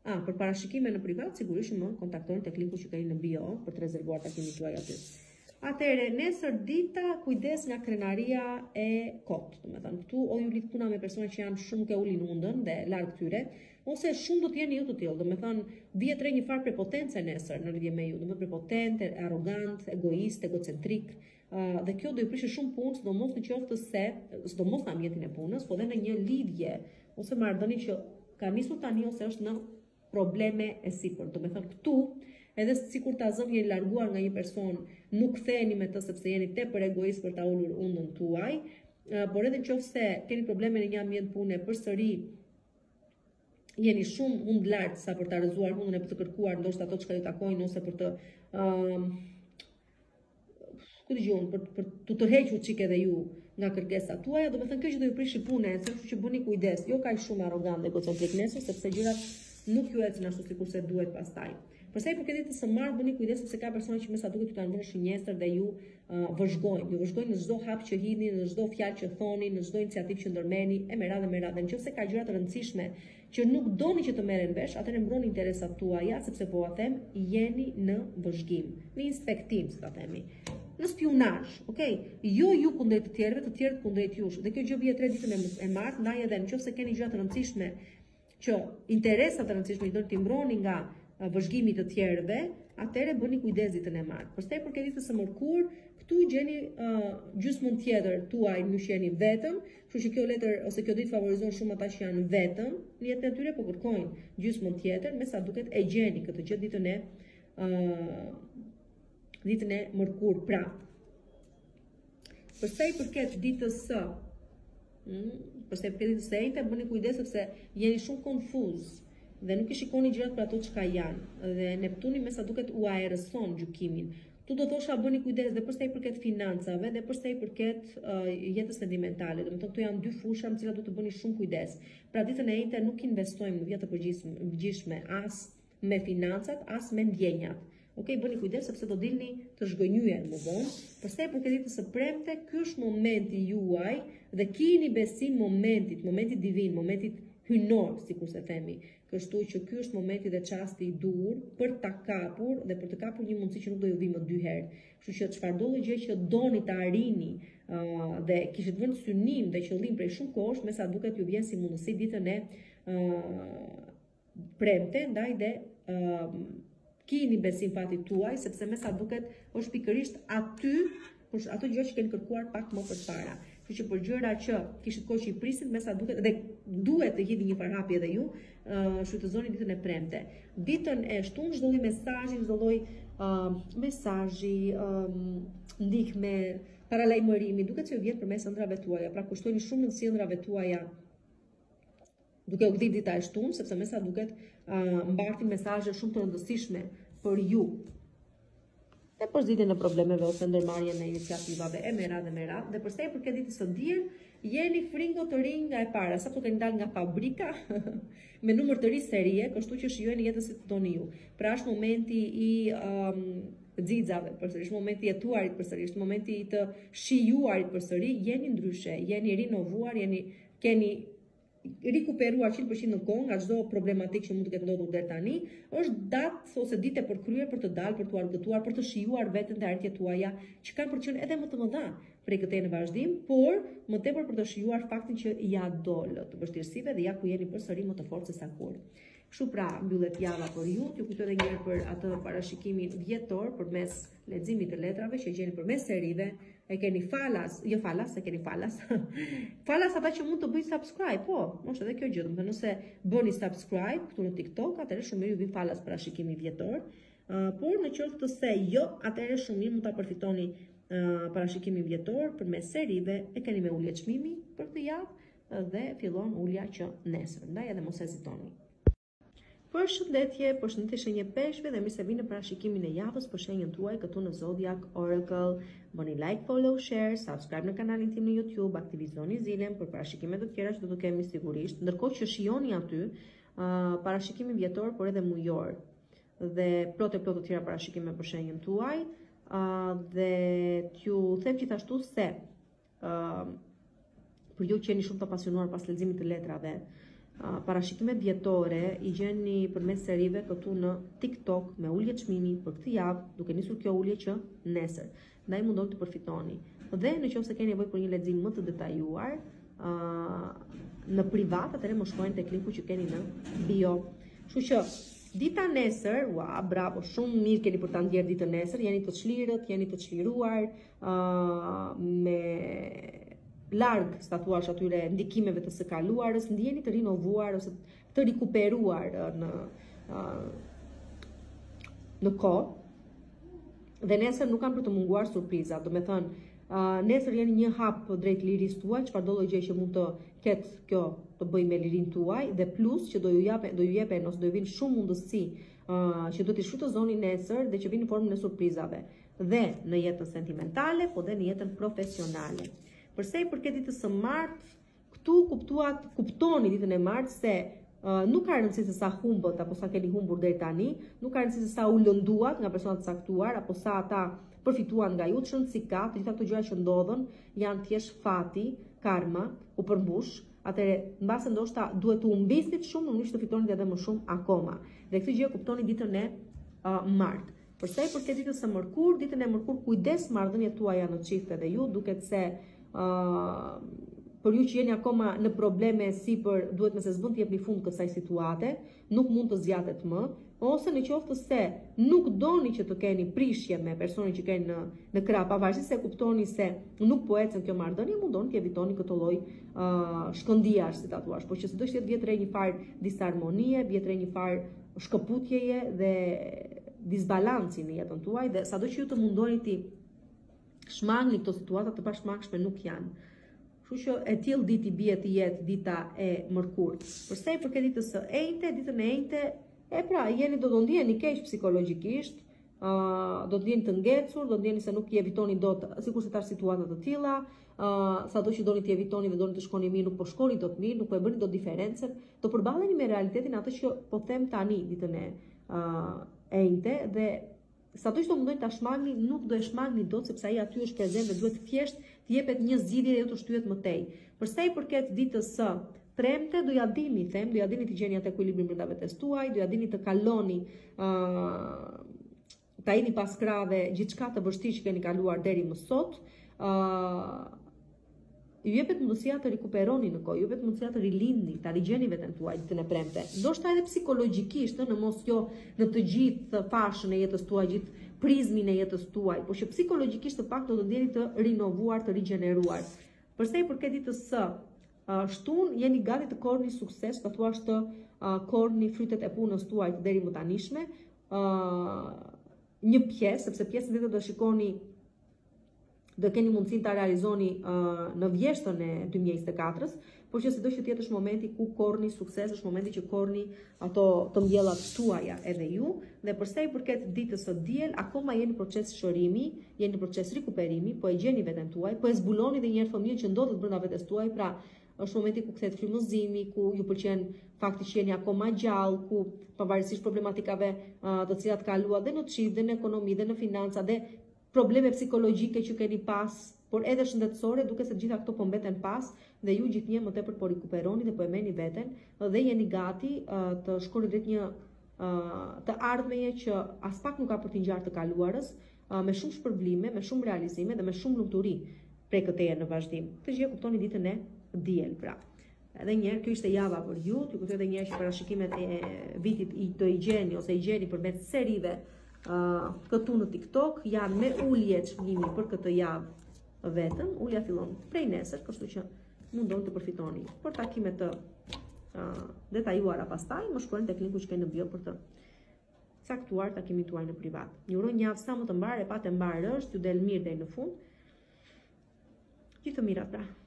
Ah, për parashikime në privat, sigurisht më kontaktoni tek linku që keni në bio për të rezervuar takimin tuaj aty. Atëherë, nesër dita, kujdes nga krenaria e kot. Do të thënë, këtu o ju lidh puna me persona që janë shumë ke ulin undën dhe larg tyre, ose shumë do të jeni ju të tillë. Do të thënë, vihet re një farë prepotence nesër në lidhje me ju, do të thënë prepotent, arrogant, egoist, egocentrik. Uh, dhe kjo do i prishë shumë punë, sidomos në qoftë se, sidomos në ambientin e punës, po dhe në një lidhje ose marrëdhënie që ka nisur tani ose është në probleme e sipër. Do të thënë këtu, edhe sikur ta zëni jeni larguar nga një person, nuk ktheheni me të sepse jeni tepër egoist për ta ulur undën tuaj, uh, por edhe nëse keni probleme në një ambient pune, përsëri jeni shumë hund lart sa për ta rrezuar hundën e për të kërkuar ndoshta ato çka ju takojnë ose për të uh, ku dëgjon për për të tërhequr çik edhe ju nga kërkesat tuaja, do të thënë kjo që do ju prishë punën, kështu që bëni kujdes, jo kaq shumë arrogant dhe egocentrik nesër, sepse gjërat nuk ju ecën ashtu sikur se duhet pastaj. Përsa i përket ditës së martë, bëni kujdes sepse ka persona që me sa duket ju kanë bërë shënjestër dhe ju uh, vëzhgojnë, ju vëzhgojnë në çdo hap që hidhni, në çdo fjalë që thoni, në çdo iniciativë që ndërmeni, e me radhë me radhë. Nëse ka gjëra të rëndësishme që nuk doni që të merren vesh, atëherë mbroni interesat tuaja, sepse po a them, jeni në vëzhgim, në inspektim, si ta themi. Në spionazh, okay? Jo ju kundrejt të tjerëve, të tjerët kundrejt jush. Dhe kjo gjë bie tre ditën e martë, ndaj edhe nëse keni gjëra të rëndësishme që interesat të rëndësishme që do t'i mbroni nga vëzhgimi të tjerëve, atëherë bëni kujdes ditën e martë. Përsa i përket ditës së mërkurë, këtu gjeni uh, gjysmën tjetër tuaj në që jeni vetëm, kështu që kjo letër ose kjo ditë favorizon shumë ata që janë vetëm në jetën e tyre, po kërkojnë gjysmën tjetër, me sa duket e gjeni këtë gjë ditën e uh, ditën e mërkurë. Pra, përsa i përket ditës së mm, përsa i përket ditës së enjte, bëni kujdes sepse jeni shumë konfuz dhe nuk i shikoni gjërat për ato çka janë. Dhe Neptuni me sa duket u aerëson gjykimin. Tu do thosha bëni kujdes dhe përsa i përket financave dhe përsa i përket uh, jetës sentimentale. Domethënë këto janë dy fusha në cilat do të bëni shumë kujdes. Pra ditën e enjte nuk investojmë në vjet të përgjithshme as me financat, as me ndjenjat. Okej, bëni kujdes sepse do dilni të zhgënjyer më vonë. Përsa i përket ditës së premte, ky është momenti juaj dhe keni besim momentit, momentit divin, momentit hynor, sikur se themi. Kështu që ky është momenti dhe çasti i dur për ta kapur dhe për të kapur një mundësi që nuk do ju vi më dy herë. Kështu që çfarëdo gjë që doni ta arrini uh, dhe kishit vënë synim dhe qëllim prej shumë kohësh, me sa duket ju vjen si mundësi ditën e uh, premte, ndaj dhe uh, keni besim fatit tuaj, sepse me sa duket është pikërisht aty, për ato gjë që keni kërkuar pak më përpara. Kështu që për gjëra që kishit kohë që i prisit, me sa duket dhe duhet të hidhi një farhapi edhe ju, uh, shfrytëzoni ditën e premte. Ditën e shtunë çdo lloj mesazhi, çdo lloj uh, mesazhi, um, ndihme, paralajmërimi, duket se ju vjen përmes ëndrave tuaja. Pra kushtojini shumë rëndësi ëndrave tuaja duke u gdhit dita e shtunë, sepse me sa duket uh, mbartin mesazhe shumë të rëndësishme për ju. E përzitjen e problemeve ose ndërmarrjen e iniciativave e me radhë e me radhë. Dhe përsa i përket ditës së diel, jeni fringo të rinj nga e para, sa po keni dalë nga fabrika me numër të ri serie, kështu që shijojeni jetën si të doni ju. Pra është momenti i um, xixave, përsëri, është momenti i jetuarit përsëri, është momenti i të shijuarit përsëri, jeni ndryshe, jeni rinovuar, jeni keni rikuperuar njëqind përqind në kohë nga çdo problematikë që mund të ketë ndodhur deri tani, është datë ose dite për kryer, për të dalë, për të argëtuar, për të shijuar veten dhe arritjet tuaja që kanë për të qenë edhe më të mëdha prej këtej në vazhdim, por më tepër për të shijuar faktin që ja dol të vështirësive dhe ja ku jeni përsëri më të fortë se sa kur. Kështu pra mbyllet java për ju, t'ju kujtoj edhe një herë për atë parashikimin vjetor përmes leximit të letrave që gjeni përmes serive. E keni falas, jo falas, e keni falas. Falas ata që mund të bëjnë subscribe, po, është edhe kjo gjë, domethënë nëse bëni subscribe këtu në TikTok, atëherë shumë mirë ju vin falas parashikimi vjetor. Uh, por në qoftë se jo, atëherë shumë mirë mund ta përfitoni uh, parashikimin vjetor përmes serive. E keni me ulje çmimi për këtë javë dhe fillon ulja që nesër. Ndaj edhe mos hezitoni. Për shëndetje, për shëndetje shenje peshve dhe mirë se vini në parashikimin e javës për shenjën tuaj këtu në Zodiac Oracle. Bëni like, follow, share, subscribe në kanalin tim në YouTube, aktivizoni zilën për parashikimet të tjera që do të kemi sigurisht. Ndërkohë që shihoni aty uh, parashikimin vjetor, por edhe mujor dhe plot e plot të tjera parashikime për shenjën tuaj, uh, dhe t'ju them gjithashtu se uh, për ju që jeni shumë të pasionuar pas leximit të letrave, uh, parashikimet vjetore i gjeni përmes serive këtu në TikTok me ulje çmimi për këtë javë, duke nisur kjo ulje që nesër. Ndaj mundon të përfitoni. Dhe në qoftë se keni nevojë për një lexim më të detajuar, uh, në privat, atëherë më shkojnë tek linku që keni në bio. Kështu që dita nesër, ua, bravo, shumë mirë keni për ta ndjerë ditën nesër, jeni të çlirët, jeni të çliruar, uh, me larg statuash atyre ndikimeve të së kaluarës, ndjeni të rinovuar ose të rikuperuar në uh, në kohë. Dhe nesër nuk kanë për të munguar surpriza, do me thënë, uh, nesër jeni një hap drejt lirisë tuaj, çfarë do lloj gjë që mund të ketë kjo të bëjë me lirinë tuaj, dhe plus që do ju japen, do ju jepen ose do ju vinë shumë mundësi uh, që do t'i shfrytëzoni nesër dhe që vinë në formën e surprizave, dhe në jetën sentimentale, po dhe në jetën profesionale. Përse i përket ditës së martë, këtu kuptuat, kuptoni ditën e martë se Uh, nuk ka rëndësi se sa humbët apo sa keni humbur deri tani, nuk ka rëndësi se sa u lënduat nga persona të caktuar apo sa ata përfituan nga ju, çon si ka, të gjitha këto gjëra që ndodhen janë thjesht fati, karma, u përmbush. Atëherë, mbase ndoshta duhet të humbisnit shumë, në mënyrë të fitoni edhe më shumë akoma. Dhe këtë gjë kuptoni ditën e uh, martë. Përsa i përket ditës së mërkur, ditën e mërkur kujdes marrëdhëniet tuaja në çift edhe ju, duket se uh, për ju që jeni akoma në probleme sipër, duhet me se s'bën t'jepni fund kësaj situate, nuk mund të zgjatet më, ose në qoftë se nuk doni që të keni prishje me personin që keni në, në krah, pavarësisht se kuptoni se nuk po ecën kjo marrëdhënie, mundoni të evitoni këtë lloj uh, shkëndijars, si ta thuash, por që sido që jetë vjetre një farë disharmonie, vjetre një farë shkëputjeje dhe disbalanci në jetën tuaj, dhe sado që ju të mundoni ti shmangni këto situata të pashmangshme nuk janë. Kështu që e tillë ditë i bie të jetë dita e mërkur. Përsa i përket ditës së enjte, ditën e enjte, e pra, jeni do të ndjeni keq psikologjikisht, uh, do të ndjeni të ngecur, do të ndjeni se nuk i evitoni dot, sikur se tash situata të tilla, uh, sado që doni të evitoni dhe doni të shkoni mirë, nuk po shkoni dot mirë, nuk po e bëni dot diferencën, do përballeni me realitetin atë që po them tani ditën e uh, enjte, dhe sado që do mundojnë ta shmangni, nuk do e shmangni dot, sepse ai aty është prezent dhe duhet thjesht të jepet një zgjidhje dhe jo të shtyhet më tej. Përsa i përket ditës së premte, do ja dini, them, do ja dini të gjeni atë ekuilibrin brenda vetes tuaj, do ja dini të kaloni, uh, ta jeni pas krave gjithçka të vështirë që keni kaluar deri më sot. Uh, ju jepet mundësia të rikuperoni në kohë, ju jepet mundësia të rilindni, ta rigjeni veten tuaj ditën e premte. Ndoshta edhe psikologjikisht, në mos jo në të gjithë fashën e jetës tuaj, gjithë prizmin e jetës tuaj, por që psikologjikisht të pak do të ndjeni të rinovuar, të rigjeneruar. Përsa i përket ditës së uh, shtunë, jeni gati të korrni sukses, të thuash të uh, korrni frytet e punës tuaj të deri më tanishme, uh, një pjesë, sepse pjesën tjetër do shikoni do keni mundësinë ta realizoni uh, në vjeshtën e dy mijë e njëzet e katër-s, por që sido që tjetë është momenti ku korrni sukses, është momenti që korrni ato të mbjellat tuaja edhe ju, dhe përsa i përket ditës së diel, akoma jeni në proces shërimi, jeni në proces rikuperimi, po e gjeni veten tuaj, po e zbuloni edhe një herë fëmijën që ndodhet brenda vetes tuaj, pra është momenti ku kthehet frymëzimi, ku ju pëlqen fakti që jeni akoma gjallë, ku pavarësisht problematikave uh, të cilat kaluat dhe në çift, dhe në ekonomi, dhe në financa, dhe probleme psikologjike që keni pas, por edhe shëndetësore, duke se gjitha këto po mbeten pas, dhe ju gjithnjë më tepër po rikuperoni dhe po e merrni veten, dhe jeni gati uh, të shkoni drejt një uh, të ardhmeje që as pak nuk ka për t'i ngjarë të kaluarës, uh, me shumë shpërblime, me shumë realizime dhe me shumë lumturi prej këteje në vazhdim. Këtë gjë kuptoni ditën e diel, pra. Edhe një herë, kjo ishte java për ju, t'ju kujtoj edhe një herë që parashikimet e vitit i do i gjeni ose i gjeni përmes serive Uh, këtu në TikTok janë me ulje çmimi për këtë javë vetëm. Ulja fillon prej nesër, kështu që mundon të përfitoni. Për takime të uh, detajuara pastaj, më shkruani tek linku që keni në bio për të caktuar takimin tuaj në privat. Ju uroj një javë sa më të mbarë, e pa të mbarë është, ju del mirë deri në fund. Gjithë të mirat pra.